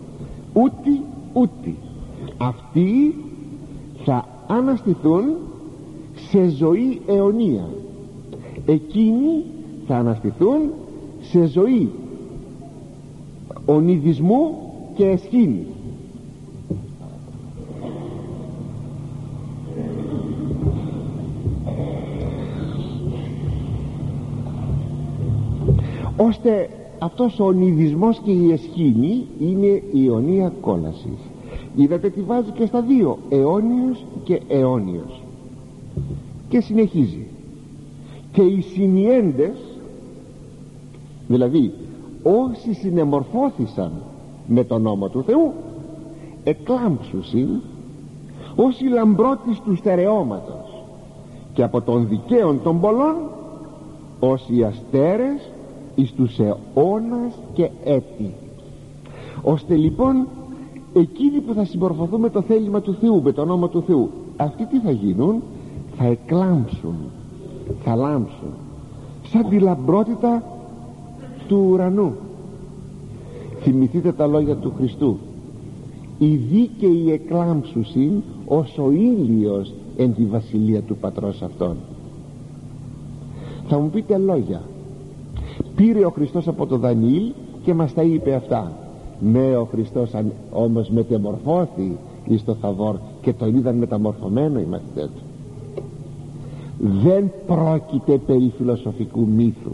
Ούτι αυτοί θα αναστηθούν σε ζωή αιωνία, εκείνοι θα αναστηθούν σε ζωή ονειδισμού και εσχήνης. Ώστε αυτός ο ονειδισμός και η εσχήνη είναι η αιωνία κόλαση. Είδατε τι βάζει και στα δύο, αιώνιος και αιώνιος. Και συνεχίζει, και οι συνιέντες, δηλαδή όσοι συνεμορφώθησαν με τον νόμο του Θεού, εκλάμψουσιν όσοι λαμπρότης του στερεώματος και από των δικαίων των πολλών όσοι αστέρες εις τους αιώνας και έτη. Ώστε λοιπόν εκείνοι που θα συμμορφωθούν με το θέλημα του Θεού, με το νόμο του Θεού, αυτοί τι θα γίνουν? Θα εκλάμψουν, θα λάμψουν σαν τη λαμπρότητα του ουρανού. Θυμηθείτε τα λόγια του Χριστού, οι δίκαιοι εκλάμψουσιν ως ο ήλιος εν τη βασιλεία του Πατρός αυτών. Θα μου πείτε λόγια, πήρε ο Χριστός από το Δανιήλ και μας τα είπε αυτά. Ναι, ο Χριστός όμως μετεμορφώθη εις το Θαβόρ και τον είδαν μεταμορφωμένο οι μαθητές του. Δεν πρόκειται περί φιλοσοφικού μύθου,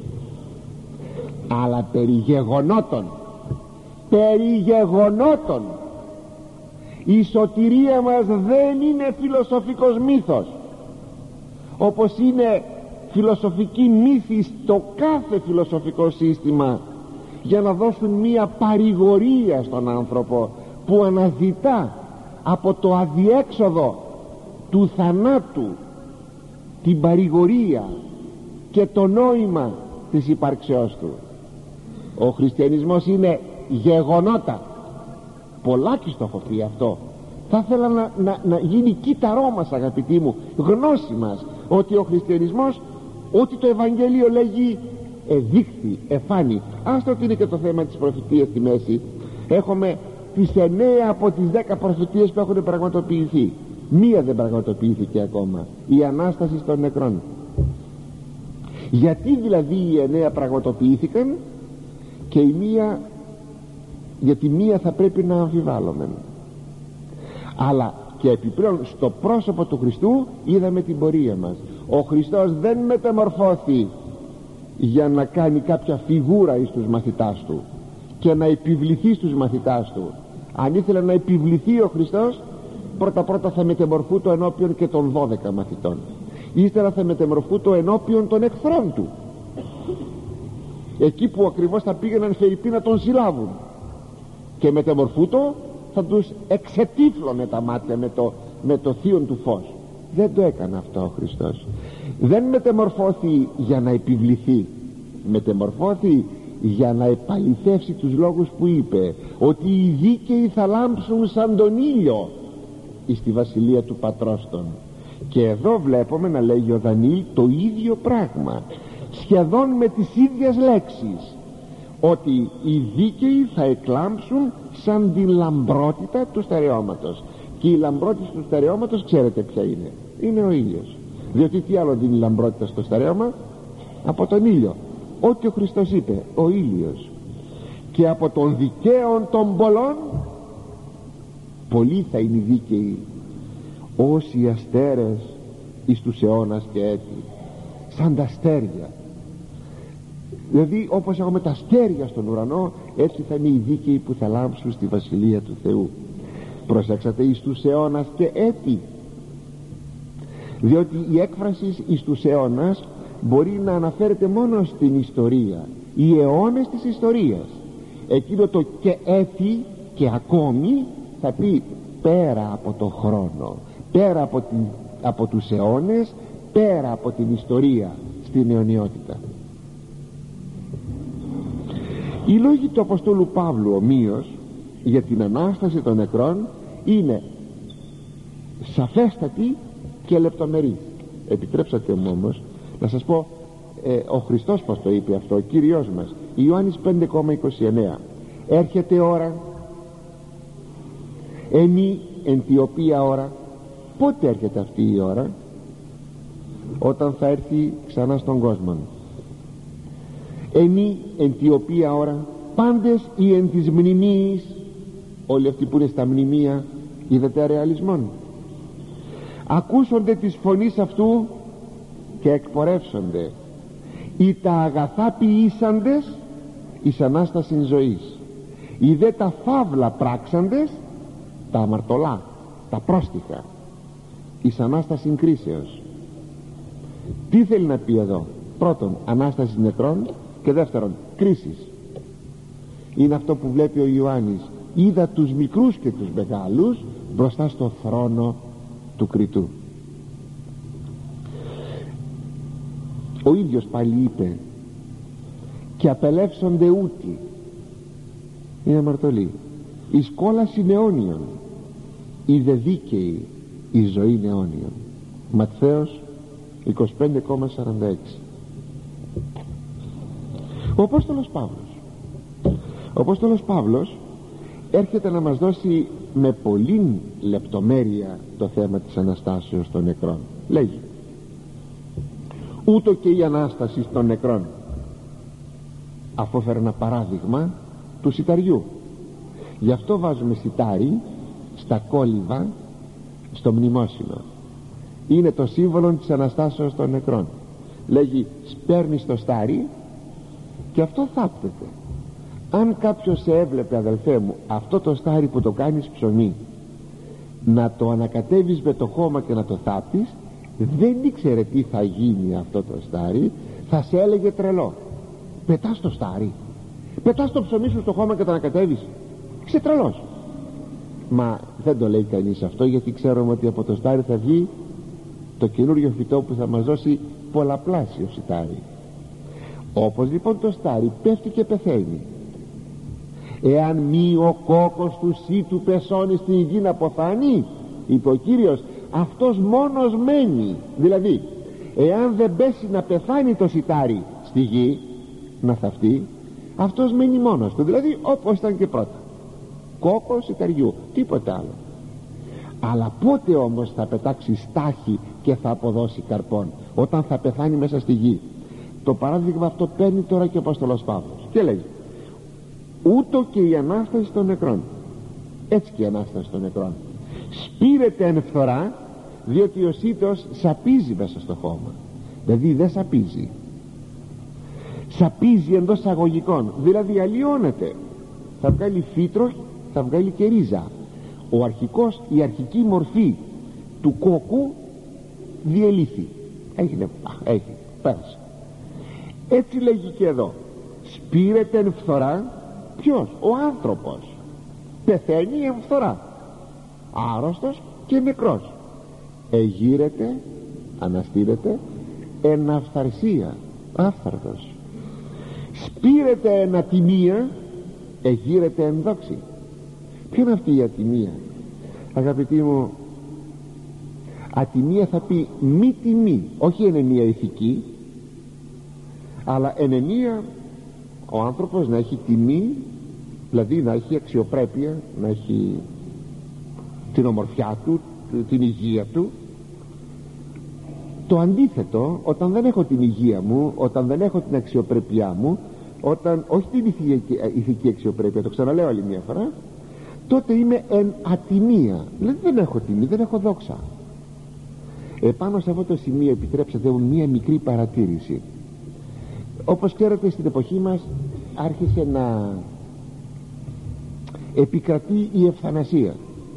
αλλά περί γεγονότων. Περί γεγονότων. Η σωτηρία μας δεν είναι φιλοσοφικός μύθος, όπως είναι φιλοσοφική μύθη στο κάθε φιλοσοφικό σύστημα, για να δώσουν μία παρηγορία στον άνθρωπο που αναζητά από το αδιέξοδο του θανάτου την παρηγορία και το νόημα της υπάρξεώς του. Ο χριστιανισμός είναι γεγονότα. Πολλάκι το έχω πει αυτό. Θα ήθελα να γίνει κύτταρό μας, αγαπητοί μου, γνώση μας, ότι ο χριστιανισμός, ότι το Ευαγγέλιο λέγει, εδείχθη, εφάνη. Άστο ότι είναι και το θέμα της προφητείας στη μέση. Έχουμε τις 9 από τις 10 προφητείες που έχουν πραγματοποιηθεί. Μία δεν πραγματοποιήθηκε ακόμα, η Ανάσταση των νεκρών. Γιατί δηλαδή οι 9 πραγματοποιήθηκαν και η μία, γιατί μία θα πρέπει να αμφιβάλλουμε. Αλλά και επιπλέον στο πρόσωπο του Χριστού είδαμε την πορεία μας, Ο Χριστός δεν μεταμορφώθη για να κάνει κάποια φιγούρα εις τους μαθητάς του και να επιβληθεί στους μαθητάς του. Αν ήθελε να επιβληθεί ο Χριστός, πρώτα θα μετεμορφούτο ενώπιον και των 12 μαθητών, ύστερα θα μετεμορφούτο ενώπιον των εχθρών του, εκεί που ακριβώς θα πήγαιναν φερειποί να τον συλλάβουν, και μετεμορφούτο θα τους εξετύφλωνε τα μάτια με το θείον του φως. Δεν το έκανε αυτό ο Χριστός. Δεν μετεμορφώθη για να επιβληθεί, μετεμορφώθη για να επαληθεύσει τους λόγους που είπε, ότι οι δίκαιοι θα λάμψουν σαν τον ήλιο εις τη βασιλεία του Πατρός των. Και εδώ βλέπουμε να λέγει ο Δανιήλ το ίδιο πράγμα, σχεδόν με τις ίδιες λέξεις, ότι οι δίκαιοι θα εκλάμψουν σαν την λαμπρότητα του στερεώματος. Και η λαμπρότητα του στερεώματος ξέρετε ποια είναι? Είναι ο ήλιος. Διότι τι άλλο δίνει λαμπρότητα στο στερέωμα? Από τον ήλιο. Ό,τι ο Χριστός είπε, ο ήλιος. Και από των δικαίων των πολλών πολλοί θα είναι οι δίκαιοι, όσοι οι αστέρες εις τους αιώνας και έτη, σαν τα αστέρια. Δηλαδή όπως έχουμε τα αστέρια στον ουρανό, έτσι θα είναι οι δίκαιοι που θα λάμψουν στη βασιλεία του Θεού. Προσέξατε, εις τους αιώνας και έτη, διότι η έκφραση εις τους αιώνας μπορεί να αναφέρεται μόνο στην ιστορία, οι αιώνες της ιστορίας. Εκείνο το και έτη και ακόμη θα πει πέρα από το χρόνο, πέρα από τους αιώνες, πέρα από την ιστορία, στην αιωνιότητα. Οι λόγοι του Αποστόλου Παύλου ομοίως για την Ανάσταση των νεκρών είναι σαφέστατοι και λεπτομερείς. Επιτρέψατε μου όμως να σας πω ο Χριστός πως το είπε αυτό, ο Κύριος μας. Ιωάννης 5,29. Έρχεται ώρα, εν τη οποία ώρα? Πότε έρχεται αυτή η ώρα? Όταν θα έρθει ξανά στον κόσμο. Εν τη οποία ώρα? Πάντες ή εν της μνημείας? Όλοι αυτοί που είναι στα μνημεία, είδατε ρεαλισμόν, ακούσονται της φωνής αυτού και εκπορεύσονται. Ή τα αγαθά ποιήσαντες εις Ανάστασιν ζωής, ή δε τα φαύλα πράξαντες, τα αμαρτωλά, τα πρόστιχα, εις Ανάστασιν κρίσεως. Τι θέλει να πει εδώ? Πρώτον, Ανάσταση νεκρών, και δεύτερον, κρίσης. Είναι αυτό που βλέπει ο Ιωάννης. Είδα τους μικρούς και τους μεγάλους μπροστά στο θρόνο του κριτού. Ο ίδιος πάλι είπε, και απελεύσονται ούτι, είναι αμαρτωλοί, εις κόλαση αιώνιον, οι δε δίκαιοι η ζωή αιώνιον. Ματθαίος 25,46. Ο Απόστολος Παύλος έρχεται να μας δώσει με πολλή λεπτομέρεια το θέμα της Αναστάσεως των νεκρών. Λέγει, ούτω και η Ανάσταση των νεκρών, αφού έφερε ένα παράδειγμα του σιταριού. Γι' αυτό βάζουμε σιτάρι στα κόλληβα στο μνημόσυνο. Είναι το σύμβολο της Αναστάσεως των νεκρών. Λέγει, σπέρνεις το στάρι και αυτό θάπτεται. Αν κάποιος σε έβλεπε, αδελφέ μου, αυτό το στάρι που το κάνεις ψωμί, να το ανακατεύεις με το χώμα και να το θάπτεις, δεν ήξερε τι θα γίνει αυτό το στάρι, θα σε έλεγε τρελό. Πετάς το στάρι, πετάς το ψωμί σου στο χώμα και το ανακατεύεις, είσαι τρελός. Μα δεν το λέει κανείς αυτό, γιατί ξέρουμε ότι από το στάρι θα βγει το καινούριο φυτό που θα μας δώσει πολλαπλάσιο σιτάρι. Όπως λοιπόν το στάρι πέφτει και πεθαίνει, εάν μη ο κόκκος του σίτου πεσώνει στην γη να αποθάνει, είπε ο Κύριος, αυτός μόνος μένει. Δηλαδή, εάν δεν πέσει να πεθάνει το σιτάρι στη γη να θαυτεί, αυτός μένει μόνος του, δηλαδή όπως ήταν και πρώτα, κόκκος σιταριού, τίποτε άλλο. Αλλά πότε όμως θα πετάξει στάχη και θα αποδώσει καρπόν? Όταν θα πεθάνει μέσα στη γη. Το παράδειγμα αυτό παίρνει τώρα και ο Απόστολος Παύλος και λέει, ούτω και η Ανάσταση των νεκρών, έτσι και η Ανάσταση των νεκρών σπείρεται εν φθορά διότι ο σίτος σαπίζει μέσα στο χώμα. Δηλαδή δεν σαπίζει, σαπίζει εντός εισαγωγικών, δηλαδή αλλοιώνεται, θα βγάλει φύτρο, θα βγάλει και ρίζα. Η αρχική μορφή του κόκκου διελήθη, έχει πέρασε. Έτσι λέγει και εδώ, σπείρεται εν φθορά. Ποιος? Ο άνθρωπος πεθαίνει εν φθορά, άρρωστος και νεκρός. Εγείρεται, αναστήρεται εν αυθαρσία, άφθαρτος. Σπείρεται εν ατιμία, εγείρεται εν δόξη. Ποιο είναι αυτή η ατιμία, αγαπητοί μου? Ατιμία θα πει μη τιμή, όχι ενενία ηθική, αλλά ενενία ο άνθρωπος να έχει τιμή, δηλαδή να έχει αξιοπρέπεια, να έχει την ομορφιά του, την υγεία του. Το αντίθετο, όταν δεν έχω την υγεία μου, όταν δεν έχω την αξιοπρέπειά μου, όταν όχι την ηθική αξιοπρέπεια, το ξαναλέω άλλη μια φορά, τότε είμαι εν ατιμία, δηλαδή δεν έχω τιμή, δεν έχω δόξα. Επάνω σε αυτό το σημείο επιτρέψατε μου μία μικρή παρατήρηση. Όπως ξέρετε, στην εποχή μας άρχισε να επικρατεί η ευθανασία.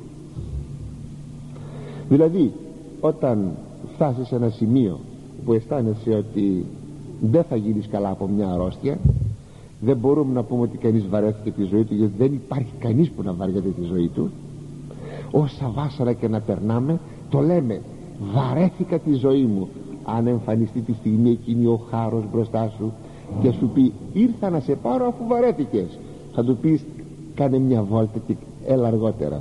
Δηλαδή όταν φτάσεις σε ένα σημείο που αισθάνεσαι ότι δεν θα γίνεις καλά από μια αρρώστια, δεν μπορούμε να πούμε ότι κανείς βαρέθηκε τη ζωή του, γιατί δεν υπάρχει κανείς που να βαριέται τη ζωή του. Όσα βάσανα και να περνάμε, το λέμε, βαρέθηκα τη ζωή μου. Αν εμφανιστεί τη στιγμή εκείνη ο χάρος μπροστά σου και σου πει ήρθα να σε πάρω αφού βαρέθηκες, θα του πεις κάνε μια βόλτα και έλα αργότερα.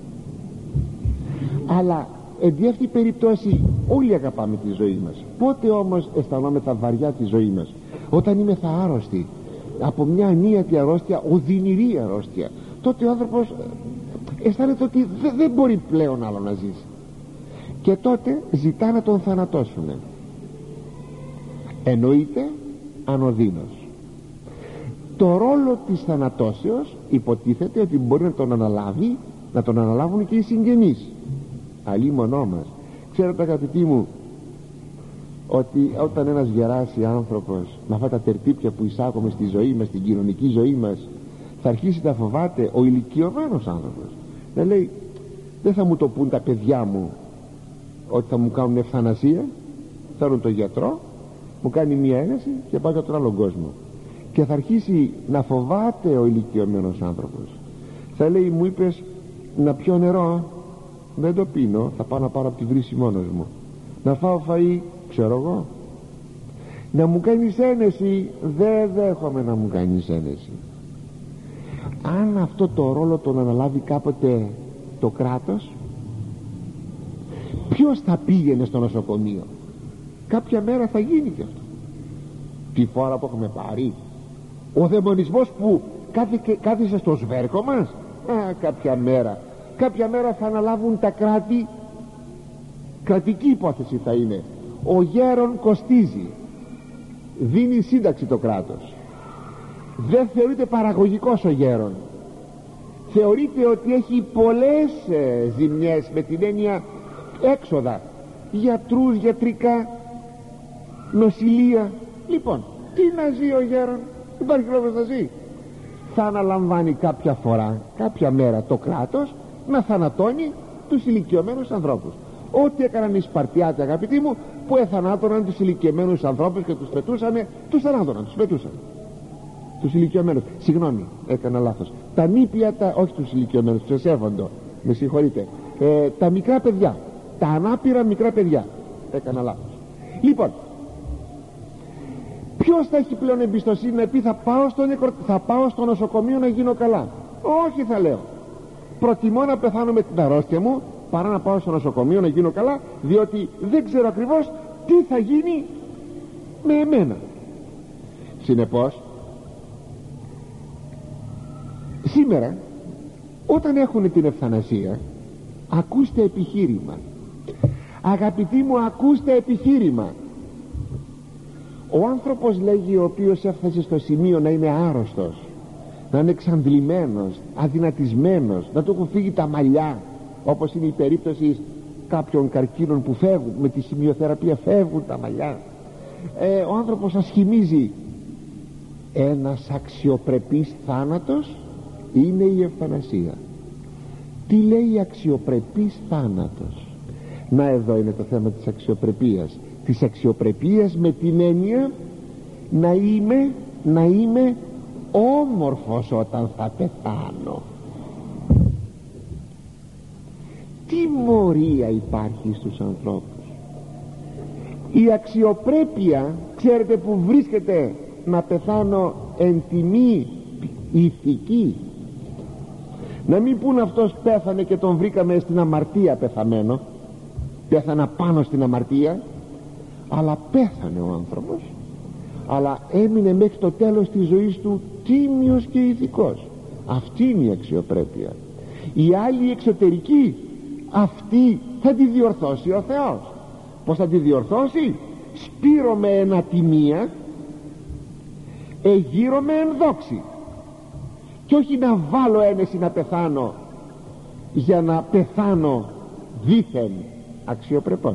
Αλλά εν τη αυτή περίπτωση όλοι αγαπάμε τη ζωή μας. Πότε όμως αισθανόμεθα βαριά τη ζωή μας? Όταν είμαι θα άρρωστοι από μια ανίατη αρρώστια, οδυνηρή αρρώστια, τότε ο άνθρωπος αισθάνεται ότι δεν μπορεί πλέον άλλο να ζήσει, και τότε ζητά να τον θανατώσουνε. Εννοείται ανωδύνος. Το ρόλο της θανατώσεως υποτίθεται ότι μπορεί να τον αναλάβει, να τον αναλάβουν και οι συγγενείς. Αλίμονό μας. Ξέρετε, αγαπητοί μου, ότι όταν ένας γεράσει άνθρωπος με αυτά τα τερτύπια που εισάγουμε στη ζωή μας, στην κοινωνική ζωή μας, θα αρχίσει να φοβάται ο ηλικιωμένος άνθρωπος, να λέει δεν θα μου το πούν τα παιδιά μου ότι θα μου κάνουν ευθανασία, θέλουν τον γιατρό, μου κάνει μία ένεση και πάω για τον άλλον κόσμο. Και θα αρχίσει να φοβάται ο ηλικιωμένος άνθρωπος. Θα λέει μου είπες να πιω νερό, δεν το πίνω, θα πάω να πάρω από τη βρύση μόνος μου. Να φάω φαΐ, ξέρω εγώ. Να μου κάνεις ένεση, δεν δέχομαι να μου κάνεις ένεση. Αν αυτό το ρόλο τον αναλάβει κάποτε το κράτος, ποιος θα πήγαινε στο νοσοκομείο? Κάποια μέρα θα γίνει και αυτό. Τη φορά που έχουμε πάρει ο δαιμονισμός που κάθισε στο σβέρκο μας, κάποια μέρα θα αναλάβουν τα κράτη. Κρατική υπόθεση θα είναι. Ο γέρον κοστίζει, δίνει σύνταξη το κράτος, δεν θεωρείται παραγωγικός ο γέρον, θεωρείται ότι έχει πολλές ζημιές, με την έννοια έξοδα, γιατρούς, γιατρικά, νοσηλεία. Λοιπόν, τι να ζει ο γέρον? Υπάρχει λόγος να ζει? Θα αναλαμβάνει κάποια φορά, κάποια μέρα το κράτος να θανατώνει τους ηλικιωμένους ανθρώπους. Ό,τι έκαναν οι Σπαρτιάτες, αγαπητοί μου, που εθανάτωναν τους ηλικιωμένους ανθρώπους και τους πετούσανε, τους θανάτωναν, τους πετούσαν τους ηλικιωμένους. Συγγνώμη, έκανα λάθος. Τα νήπια, όχι τους ηλικιωμένους, τους εσέβοντο, με συγχωρείτε, τα μικρά παιδιά, τα ανάπηρα μικρά παιδιά, έκανα λάθος. Λοιπόν, ποιος θα έχει πλέον εμπιστοσύνη να πει θα πάω στο νοσοκομείο να γίνω καλά? Όχι, θα λέω, προτιμώ να πεθάνω με την αρρώστια μου παρά να πάω στο νοσοκομείο να γίνω καλά, διότι δεν ξέρω ακριβώς τι θα γίνει με εμένα. Συνεπώς, σήμερα όταν έχουν την ευθανασία, ακούστε επιχείρημα, αγαπητοί μου, ακούστε επιχείρημα. Ο άνθρωπος, λέγει, ο οποίος έφτασε στο σημείο να είναι άρρωστος, να είναι εξαντλημένος, αδυνατισμένος, να του έχουν φύγει τα μαλλιά, όπως είναι η περίπτωση κάποιων καρκίνων που φεύγουν με τη σημειοθεραπεία, φεύγουν τα μαλλιά. Ο άνθρωπος ασχημίζει. Ένας αξιοπρεπής θάνατος είναι η ευθανασία. Τι λέει αξιοπρεπής θάνατος? Να, εδώ είναι το θέμα της αξιοπρεπίας. Της αξιοπρεπίας με την έννοια να είμαι όμορφος όταν θα πεθάνω. Τι μορία υπάρχει στους ανθρώπους! Η αξιοπρέπεια, ξέρετε που βρίσκεται? Να πεθάνω εν τιμή ηθική. Να μην πούν αυτός πέθανε και τον βρήκαμε στην αμαρτία πεθαμένο, πέθανα πάνω στην αμαρτία. Αλλά πέθανε ο άνθρωπος, αλλά έμεινε μέχρι το τέλος της ζωής του τίμιος και ηθικός. Αυτή είναι η αξιοπρέπεια. Η άλλη εξωτερική, αυτή θα τη διορθώσει ο Θεός. Πως θα τη διορθώσει? Σπείρομαι εν ατιμία, εγείρομαι εν δόξη. Και όχι να βάλω ένεση να πεθάνω για να πεθάνω δήθεν αξιοπρεπώς.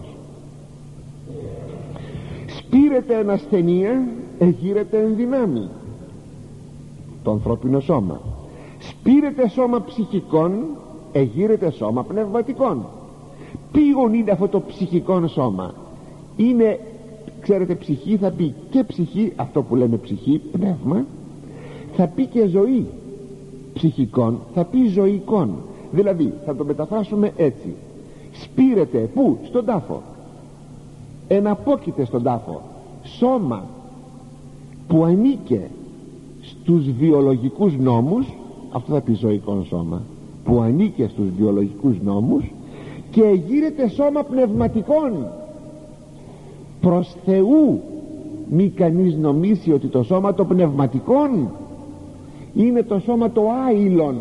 Σπείρεται εν ασθενεία, εγείρεται εν δυνάμει. Το ανθρώπινο σώμα. Σπείρεται σώμα ψυχικών, εγείρεται σώμα πνευματικών. Πήγον είναι αυτό το ψυχικό σώμα? Είναι, ξέρετε, ψυχή θα πει και ψυχή, αυτό που λέμε ψυχή, πνεύμα, θα πει και ζωή. Ψυχικών θα πει ζωικών. Δηλαδή θα το μεταφράσουμε έτσι: σπείρεται πού? Στον τάφο. Εναπόκειται στον τάφο σώμα που ανήκε στους βιολογικούς νόμους, αυτό θα πει ζωικό σώμα, που ανήκε στους βιολογικούς νόμους, και γύρεται σώμα πνευματικών. Προς Θεού μη κανείς νομίσει ότι το σώμα των πνευματικών είναι το σώμα το άειλον.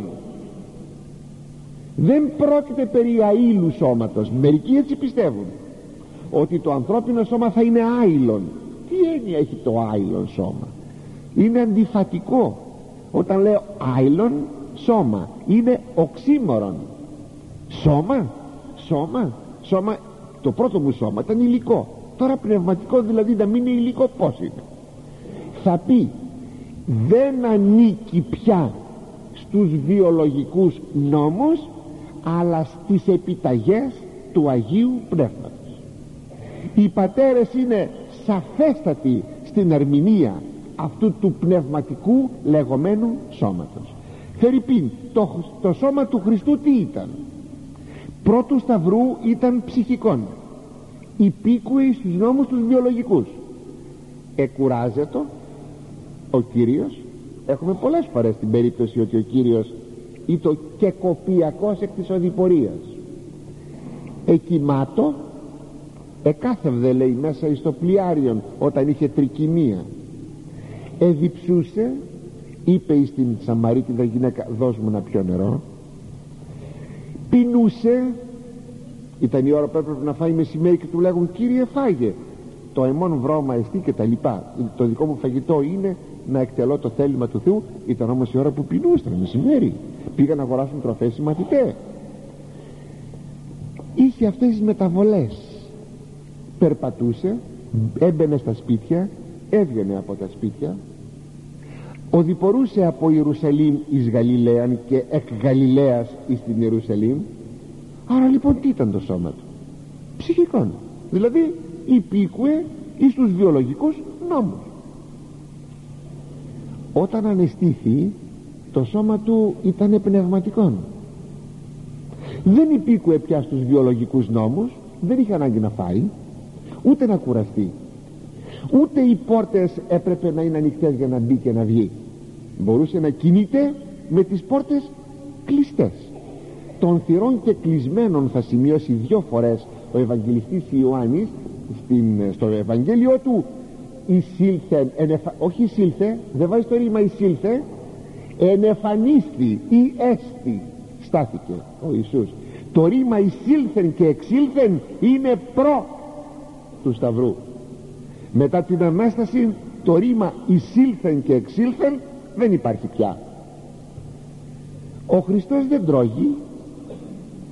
Δεν πρόκειται περί αείλου σώματος. Μερικοί έτσι πιστεύουν, ότι το ανθρώπινο σώμα θα είναι άειλον. Τι έννοια έχει το άειλον σώμα? Είναι αντιφατικό. Όταν λέω άειλον σώμα, είναι οξύμορον. Σώμα, το πρώτο μου σώμα ήταν υλικό. Τώρα πνευματικό, δηλαδή να μην είναι υλικό, πώς είναι? Θα πει δεν ανήκει πια στους βιολογικούς νόμους, αλλά στις επιταγές του Αγίου Πνεύματος. Οι πατέρες είναι σαφέστατοι στην ερμηνεία αυτού του πνευματικού λεγόμενου σώματος. Φερρυπίν, το σώμα του Χριστού τι ήταν? Πρώτου σταυρού ήταν ψυχικών, υπήκουοι στους νόμους τους βιολογικούς. Εκουράζεται ο Κύριος. Έχουμε πολλές φορές την περίπτωση ότι ο Κύριος ήταν και κοπιακός εκ της οδηπορίας. Εκοιμάτω, εκάθευδε, λέει, μέσα εις το πλοιάριον όταν είχε τρικυμία. Εδιψούσε, είπε εις την Σαμαρίτιδα γυναίκα, δώσ' μου ένα πιο νερό. Πεινούσε, ήταν η ώρα που έπρεπε να φάει μεσημέρι και του λέγουν, Κύριε, φάγε, το εμόν βρώμα εστί και τα λοιπά, το δικό μου φαγητό είναι να εκτελώ το θέλημα του Θεού. Ήταν όμως η ώρα που πεινούσαν μεσημέρι, πήγαν να αγοράσουν τροφές οι μαθητές. Είχε αυτές τις μεταβολές. Περπατούσε, έμπαινε στα σπίτια, έβγαινε από τα σπίτια, οδηπορούσε από Ιερουσαλήμ εις Γαλιλαίαν και εκ Γαλιλαίας εις την Ιερουσαλήμ. Άρα λοιπόν τι ήταν το σώμα του? Ψυχικών, δηλαδή υπήκουε εις τους βιολογικούς νόμους. Όταν ανεστήθη, το σώμα του ήταν πνευματικών. Δεν υπήκουε πια στους βιολογικούς νόμους, δεν είχε ανάγκη να φάει, ούτε να κουραστεί, ούτε οι πόρτες έπρεπε να είναι ανοιχτές για να μπει και να βγει. Μπορούσε να κινείται με τις πόρτες κλειστές. Των θυρών και κλεισμένων θα σημειώσει 2 φορές ο Ευαγγελιστής Ιωάννης στο Ευαγγέλιο του. Εισήλθε, όχι εισήλθε, δεν βάζει το ρήμα εισήλθε, ενεφανίστη ή έστη, στάθηκε ο Ιησούς. Το ρήμα εισήλθεν και εξήλθεν είναι προ του Σταυρού. Μετά την Ανάσταση το ρήμα εισήλθεν και εξήλθεν δεν υπάρχει πια. Ο Χριστός δεν τρώγει,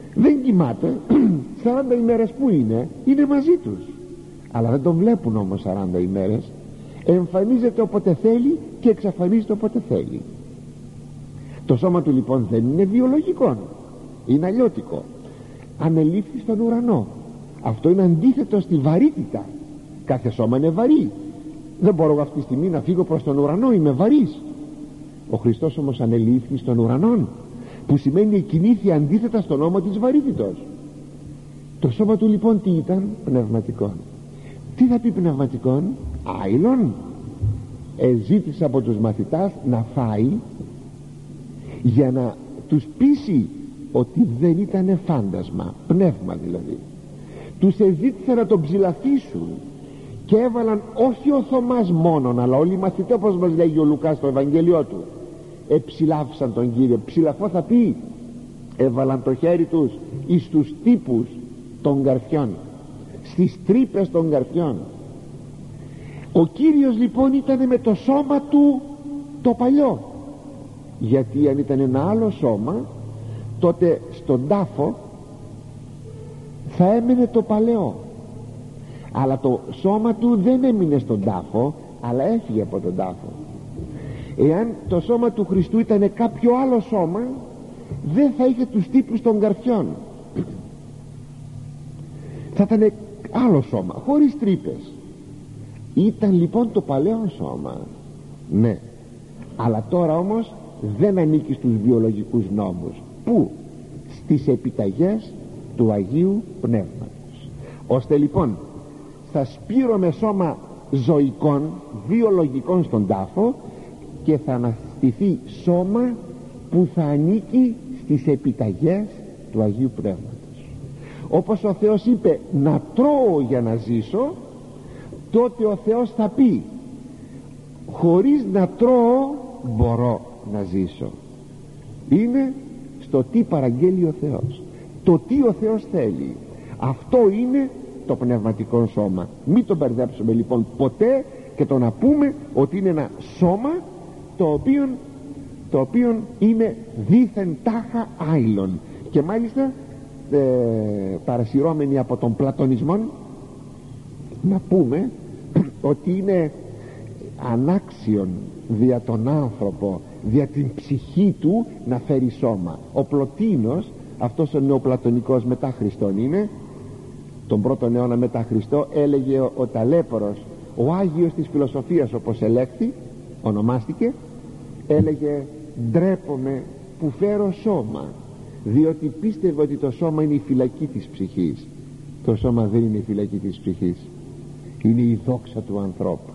δεν κοιμάται. 40 ημέρες που είναι μαζί τους, αλλά δεν τον βλέπουν όμως 40 ημέρες. Εμφανίζεται όποτε θέλει και εξαφανίζεται όποτε θέλει. Το σώμα του λοιπόν δεν είναι βιολογικό, είναι αλλιώτικο. Ανελήφθη στον ουρανό. Αυτό είναι αντίθετο στη βαρύτητα. Κάθε σώμα είναι βαρύ. Δεν μπορώ αυτή τη στιγμή να φύγω προς τον ουρανό, είμαι βαρύς. Ο Χριστός όμως ανελήφθη στον ουρανό, που σημαίνει κινήθη αντίθετα στον νόμο της βαρύτητος. Το σώμα του λοιπόν τι ήταν? Πνευματικό. Τι θα πει πνευματικό? Άειλον. Ζήτησε από τους μαθητάς να φάει, για να τους πείσει ότι δεν ήταν φάντασμα, πνεύμα δηλαδή. Τους ζήτησε να τον ψηλαφίσουν και έβαλαν όχι ο Θωμάς μόνον, αλλά όλοι οι μαθητές, όπως μας λέγει ο Λουκάς στο Ευαγγέλιο του, εψηλάφισαν τον Κύριο. Ψηλαφώ θα πει, έβαλαν το χέρι τους εις τους τύπους των καρφιών, στις τρύπες των καρφιών. Ο Κύριος λοιπόν ήταν με το σώμα του το παλιό, γιατί αν ήταν ένα άλλο σώμα, τότε στον τάφο θα έμενε το παλαιό. Αλλά το σώμα του δεν έμεινε στον τάφο, αλλά έφυγε από τον τάφο. Εάν το σώμα του Χριστού ήταν κάποιο άλλο σώμα, δεν θα είχε τους τύπους των καρφιών. Θα ήταν άλλο σώμα, χωρίς τρύπες. Ήταν λοιπόν το παλαιό σώμα, ναι, αλλά τώρα όμως δεν ανήκει στους βιολογικούς νόμους. Πού? Στις επιταγές του Αγίου Πνεύματος. Ώστε λοιπόν θα σπείρω με σώμα ζωικών, βιολογικών στον τάφο, και θα αναστηθεί σώμα που θα ανήκει στις επιταγές του Αγίου Πνεύματος. Όπως ο Θεός είπε να τρώω για να ζήσω, τότε ο Θεός θα πει χωρίς να τρώω μπορώ να ζήσω. Είναι στο τι παραγγέλει ο Θεός, το τι ο Θεός θέλει. Αυτό είναι το πνευματικό σώμα. Μην το μπερδέψουμε λοιπόν ποτέ και το να πούμε ότι είναι ένα σώμα το οποίο είναι δήθεν τάχα άειλον. Και μάλιστα παρασυρώμενοι από τον πλατωνισμό, να πούμε ότι είναι ανάξιον δια τον άνθρωπο, δια την ψυχή του να φέρει σώμα. Ο Πλωτίνος, αυτός ο νεοπλατωνικός μετά Χριστόν είναι, τον πρώτο αιώνα μετά Χριστό, έλεγε ο ταλέπορος, ο Άγιος της φιλοσοφίας όπως ελέγχθη, ονομάστηκε, έλεγε ντρέπομαι που φέρω σώμα, διότι πίστευε ότι το σώμα είναι η φυλακή της ψυχής. Το σώμα δεν είναι η φυλακή της ψυχής, είναι η δόξα του ανθρώπου.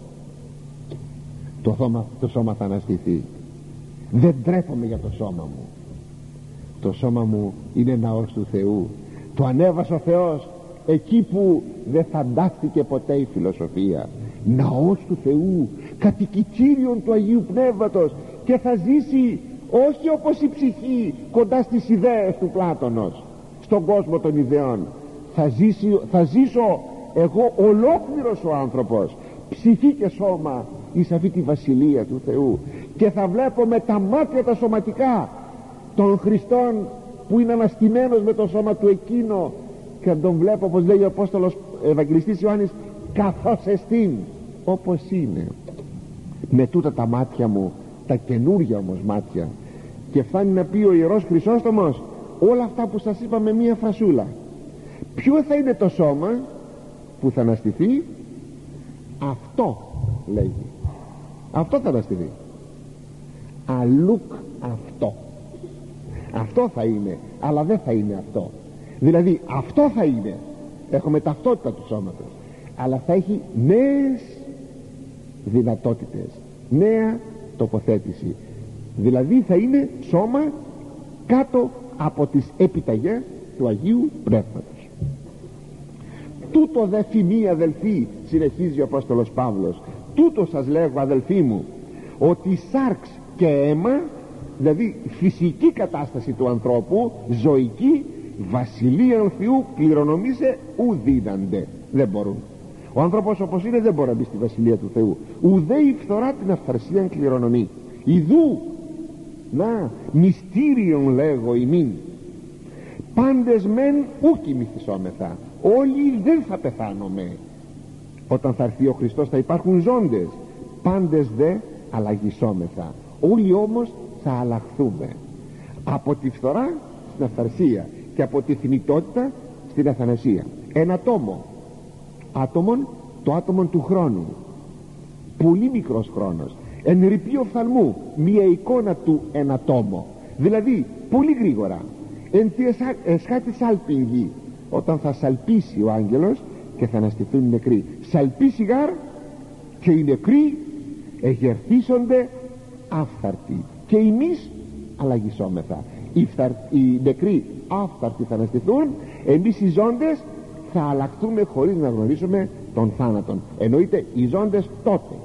Το σώμα θα αναστηθεί. Δεν ντρέπομαι για το σώμα μου. Το σώμα μου είναι ναός του Θεού. Το ανέβασε ο Θεός εκεί που δεν φαντάστηκε ποτέ η φιλοσοφία. Ναός του Θεού, κατοικητήριον του Αγίου Πνεύματος, και θα ζήσει όχι όπως η ψυχή κοντά στις ιδέες του Πλάτωνος, στον κόσμο των ιδεών. Θα ζήσω εγώ ολόκληρος ο άνθρωπος, ψυχή και σώμα, εις αυτή τη βασιλεία του Θεού, και θα βλέπω με τα μάτια τα σωματικά των Χριστών που είναι αναστημένος με το σώμα του εκείνο, και να τον βλέπω, όπως λέει ο Απόστολος Ευαγγελιστής Ιωάννης, καθώς εστίν, όπως είναι, με τούτα τα μάτια μου, τα καινούργια όμως μάτια. Και φτάνει να πει ο Ιερός Χρυσόστομος όλα αυτά που σας είπα με μία φρασούλα. Ποιο θα είναι το σώμα που θα αναστηθεί? Αυτό λέγει, αυτό θα αναστηθεί. Αλλούκ αυτό θα είναι, αλλά δεν θα είναι αυτό. Δηλαδή αυτό θα είναι, έχουμε ταυτότητα του σώματος, αλλά θα έχει νέες δυνατότητες, νέα τοποθέτηση. Δηλαδή θα είναι σώμα κάτω από τις επιταγές του Αγίου Πνεύματος. Τούτο δε φημί αδελφοί, συνεχίζει ο Απόστολος Παύλος, τούτο σας λέγω αδελφοί μου, ότι σάρξ και αίμα, δηλαδή φυσική κατάσταση του ανθρώπου, ζωική, βασιλείαν Θεού κληρονομήσε ου δίνανται. Δεν μπορούν. Ο άνθρωπος όπως είναι δεν μπορεί να μπει στη βασιλεία του Θεού. Ουδέ η φθορά την αυθαρσίαν κληρονομεί. Ιδού να μυστήριον λέγω ημίν, πάντες μεν ούκ ημιθυσόμεθα, όλοι δεν θα πεθάνουμε. Όταν θα έρθει ο Χριστός θα υπάρχουν ζώντες, πάντες δε αλλαγισόμεθα, όλοι όμως θα αλλάχθούμε. Από τη φθορά στην αυθαρσία και από τη θνητότητα στην αθανασία. Ένα άτομον, το άτομο του χρόνου, πολύ μικρός χρόνος, εν ρηπείο οφθαλμού, μία εικόνα του εν ατόμο, δηλαδή πολύ γρήγορα, εν τη εσχάτη σάλπιγγι, όταν θα σαλπίσει ο άγγελος και θα αναστηθούν οι νεκροί. Σαλπίσει γάρ και οι νεκροί εγερθίσονται άφθαρτοι και εμείς αλλαγισόμεθα. Οι νεκροί άφθαρτοι θα αναστηθούν, εμείς οι ζώντες θα αλλάχθουμε χωρίς να γνωρίσουμε τον θάνατον. Εννοείται οι ζώντες τότε.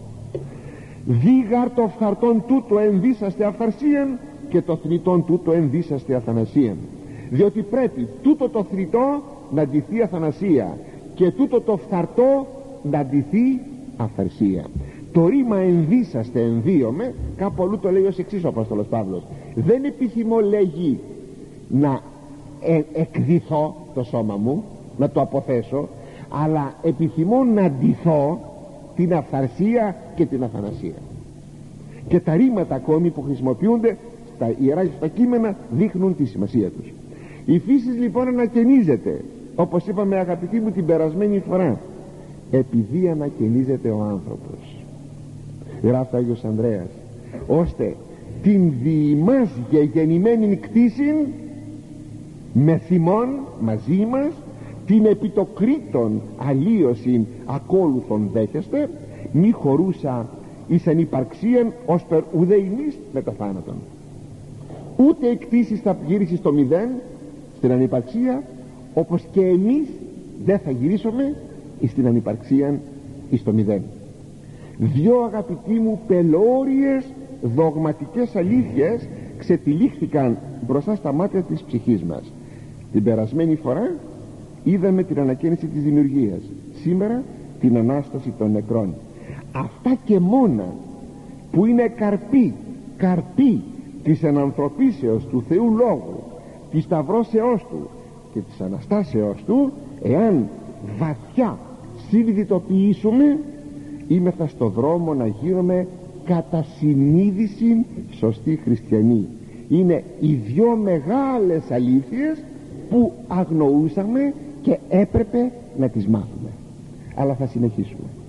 Δίγαρ το φθαρτόν τούτο ενδύσαστε αυθαρσίαν και το θνητόν τούτο ενδύσαστε αθανασίαν. Διότι πρέπει τούτο το θνητό να ντυθεί αθανασία και τούτο το φθαρτό να ντυθεί αυθαρσία. Το ρήμα ενδύσαστε, ενδύομαι, κάπου αλλού το λέει ως εξής ο Απόστολος Παύλος. Δεν επιθυμώ, λέγει, να εκδυθώ το σώμα μου, να το αποθέσω, αλλά επιθυμώ να ντυθώ την αυθαρσία και την αθανασία. Και τα ρήματα ακόμη που χρησιμοποιούνται στα Ιερά και στα κείμενα δείχνουν τη σημασία τους. Η φύση λοιπόν ανακαινίζεται, όπως είπαμε αγαπητοί μου την περασμένη φορά, επειδή ανακαινίζεται ο άνθρωπος. Γράφει Άγιος Ανδρέας, ώστε την διημάς γεννημένην κτήσιν με θυμών μαζί μας, την επιτοκρίτων αλλίωσιν ακόλουθον δέχεστε, μη χωρούσα εις ανυπαρξίαν ως περ ουδέ ημείς με το θάνατον. Ούτε η κτήση θα γύρισει στο μηδέν, στην ανυπαρξία, όπως και εμείς δεν θα γυρίσουμε στην ανυπαρξία εις το μηδέν. Δυο αγαπητοί μου πελώριες δογματικές αλήθειες ξετυλίχθηκαν μπροστά στα μάτια της ψυχής μας. Την περασμένη φορά είδαμε την ανακαίνιση της δημιουργίας, σήμερα την Ανάσταση των νεκρών. Αυτά και μόνα που είναι καρποί της ενανθρωπίσεως του Θεού Λόγου, της σταυρώσεώς του και της Αναστάσεώς του, εάν βαθιά συνειδητοποιήσουμε, είμεθα στο δρόμο να γίνουμε κατά συνείδηση σωστοί χριστιανοί. Είναι οι δυο μεγάλες αλήθειες που αγνοούσαμε και έπρεπε να τις μάθουμε. Αλλά θα συνεχίσουμε.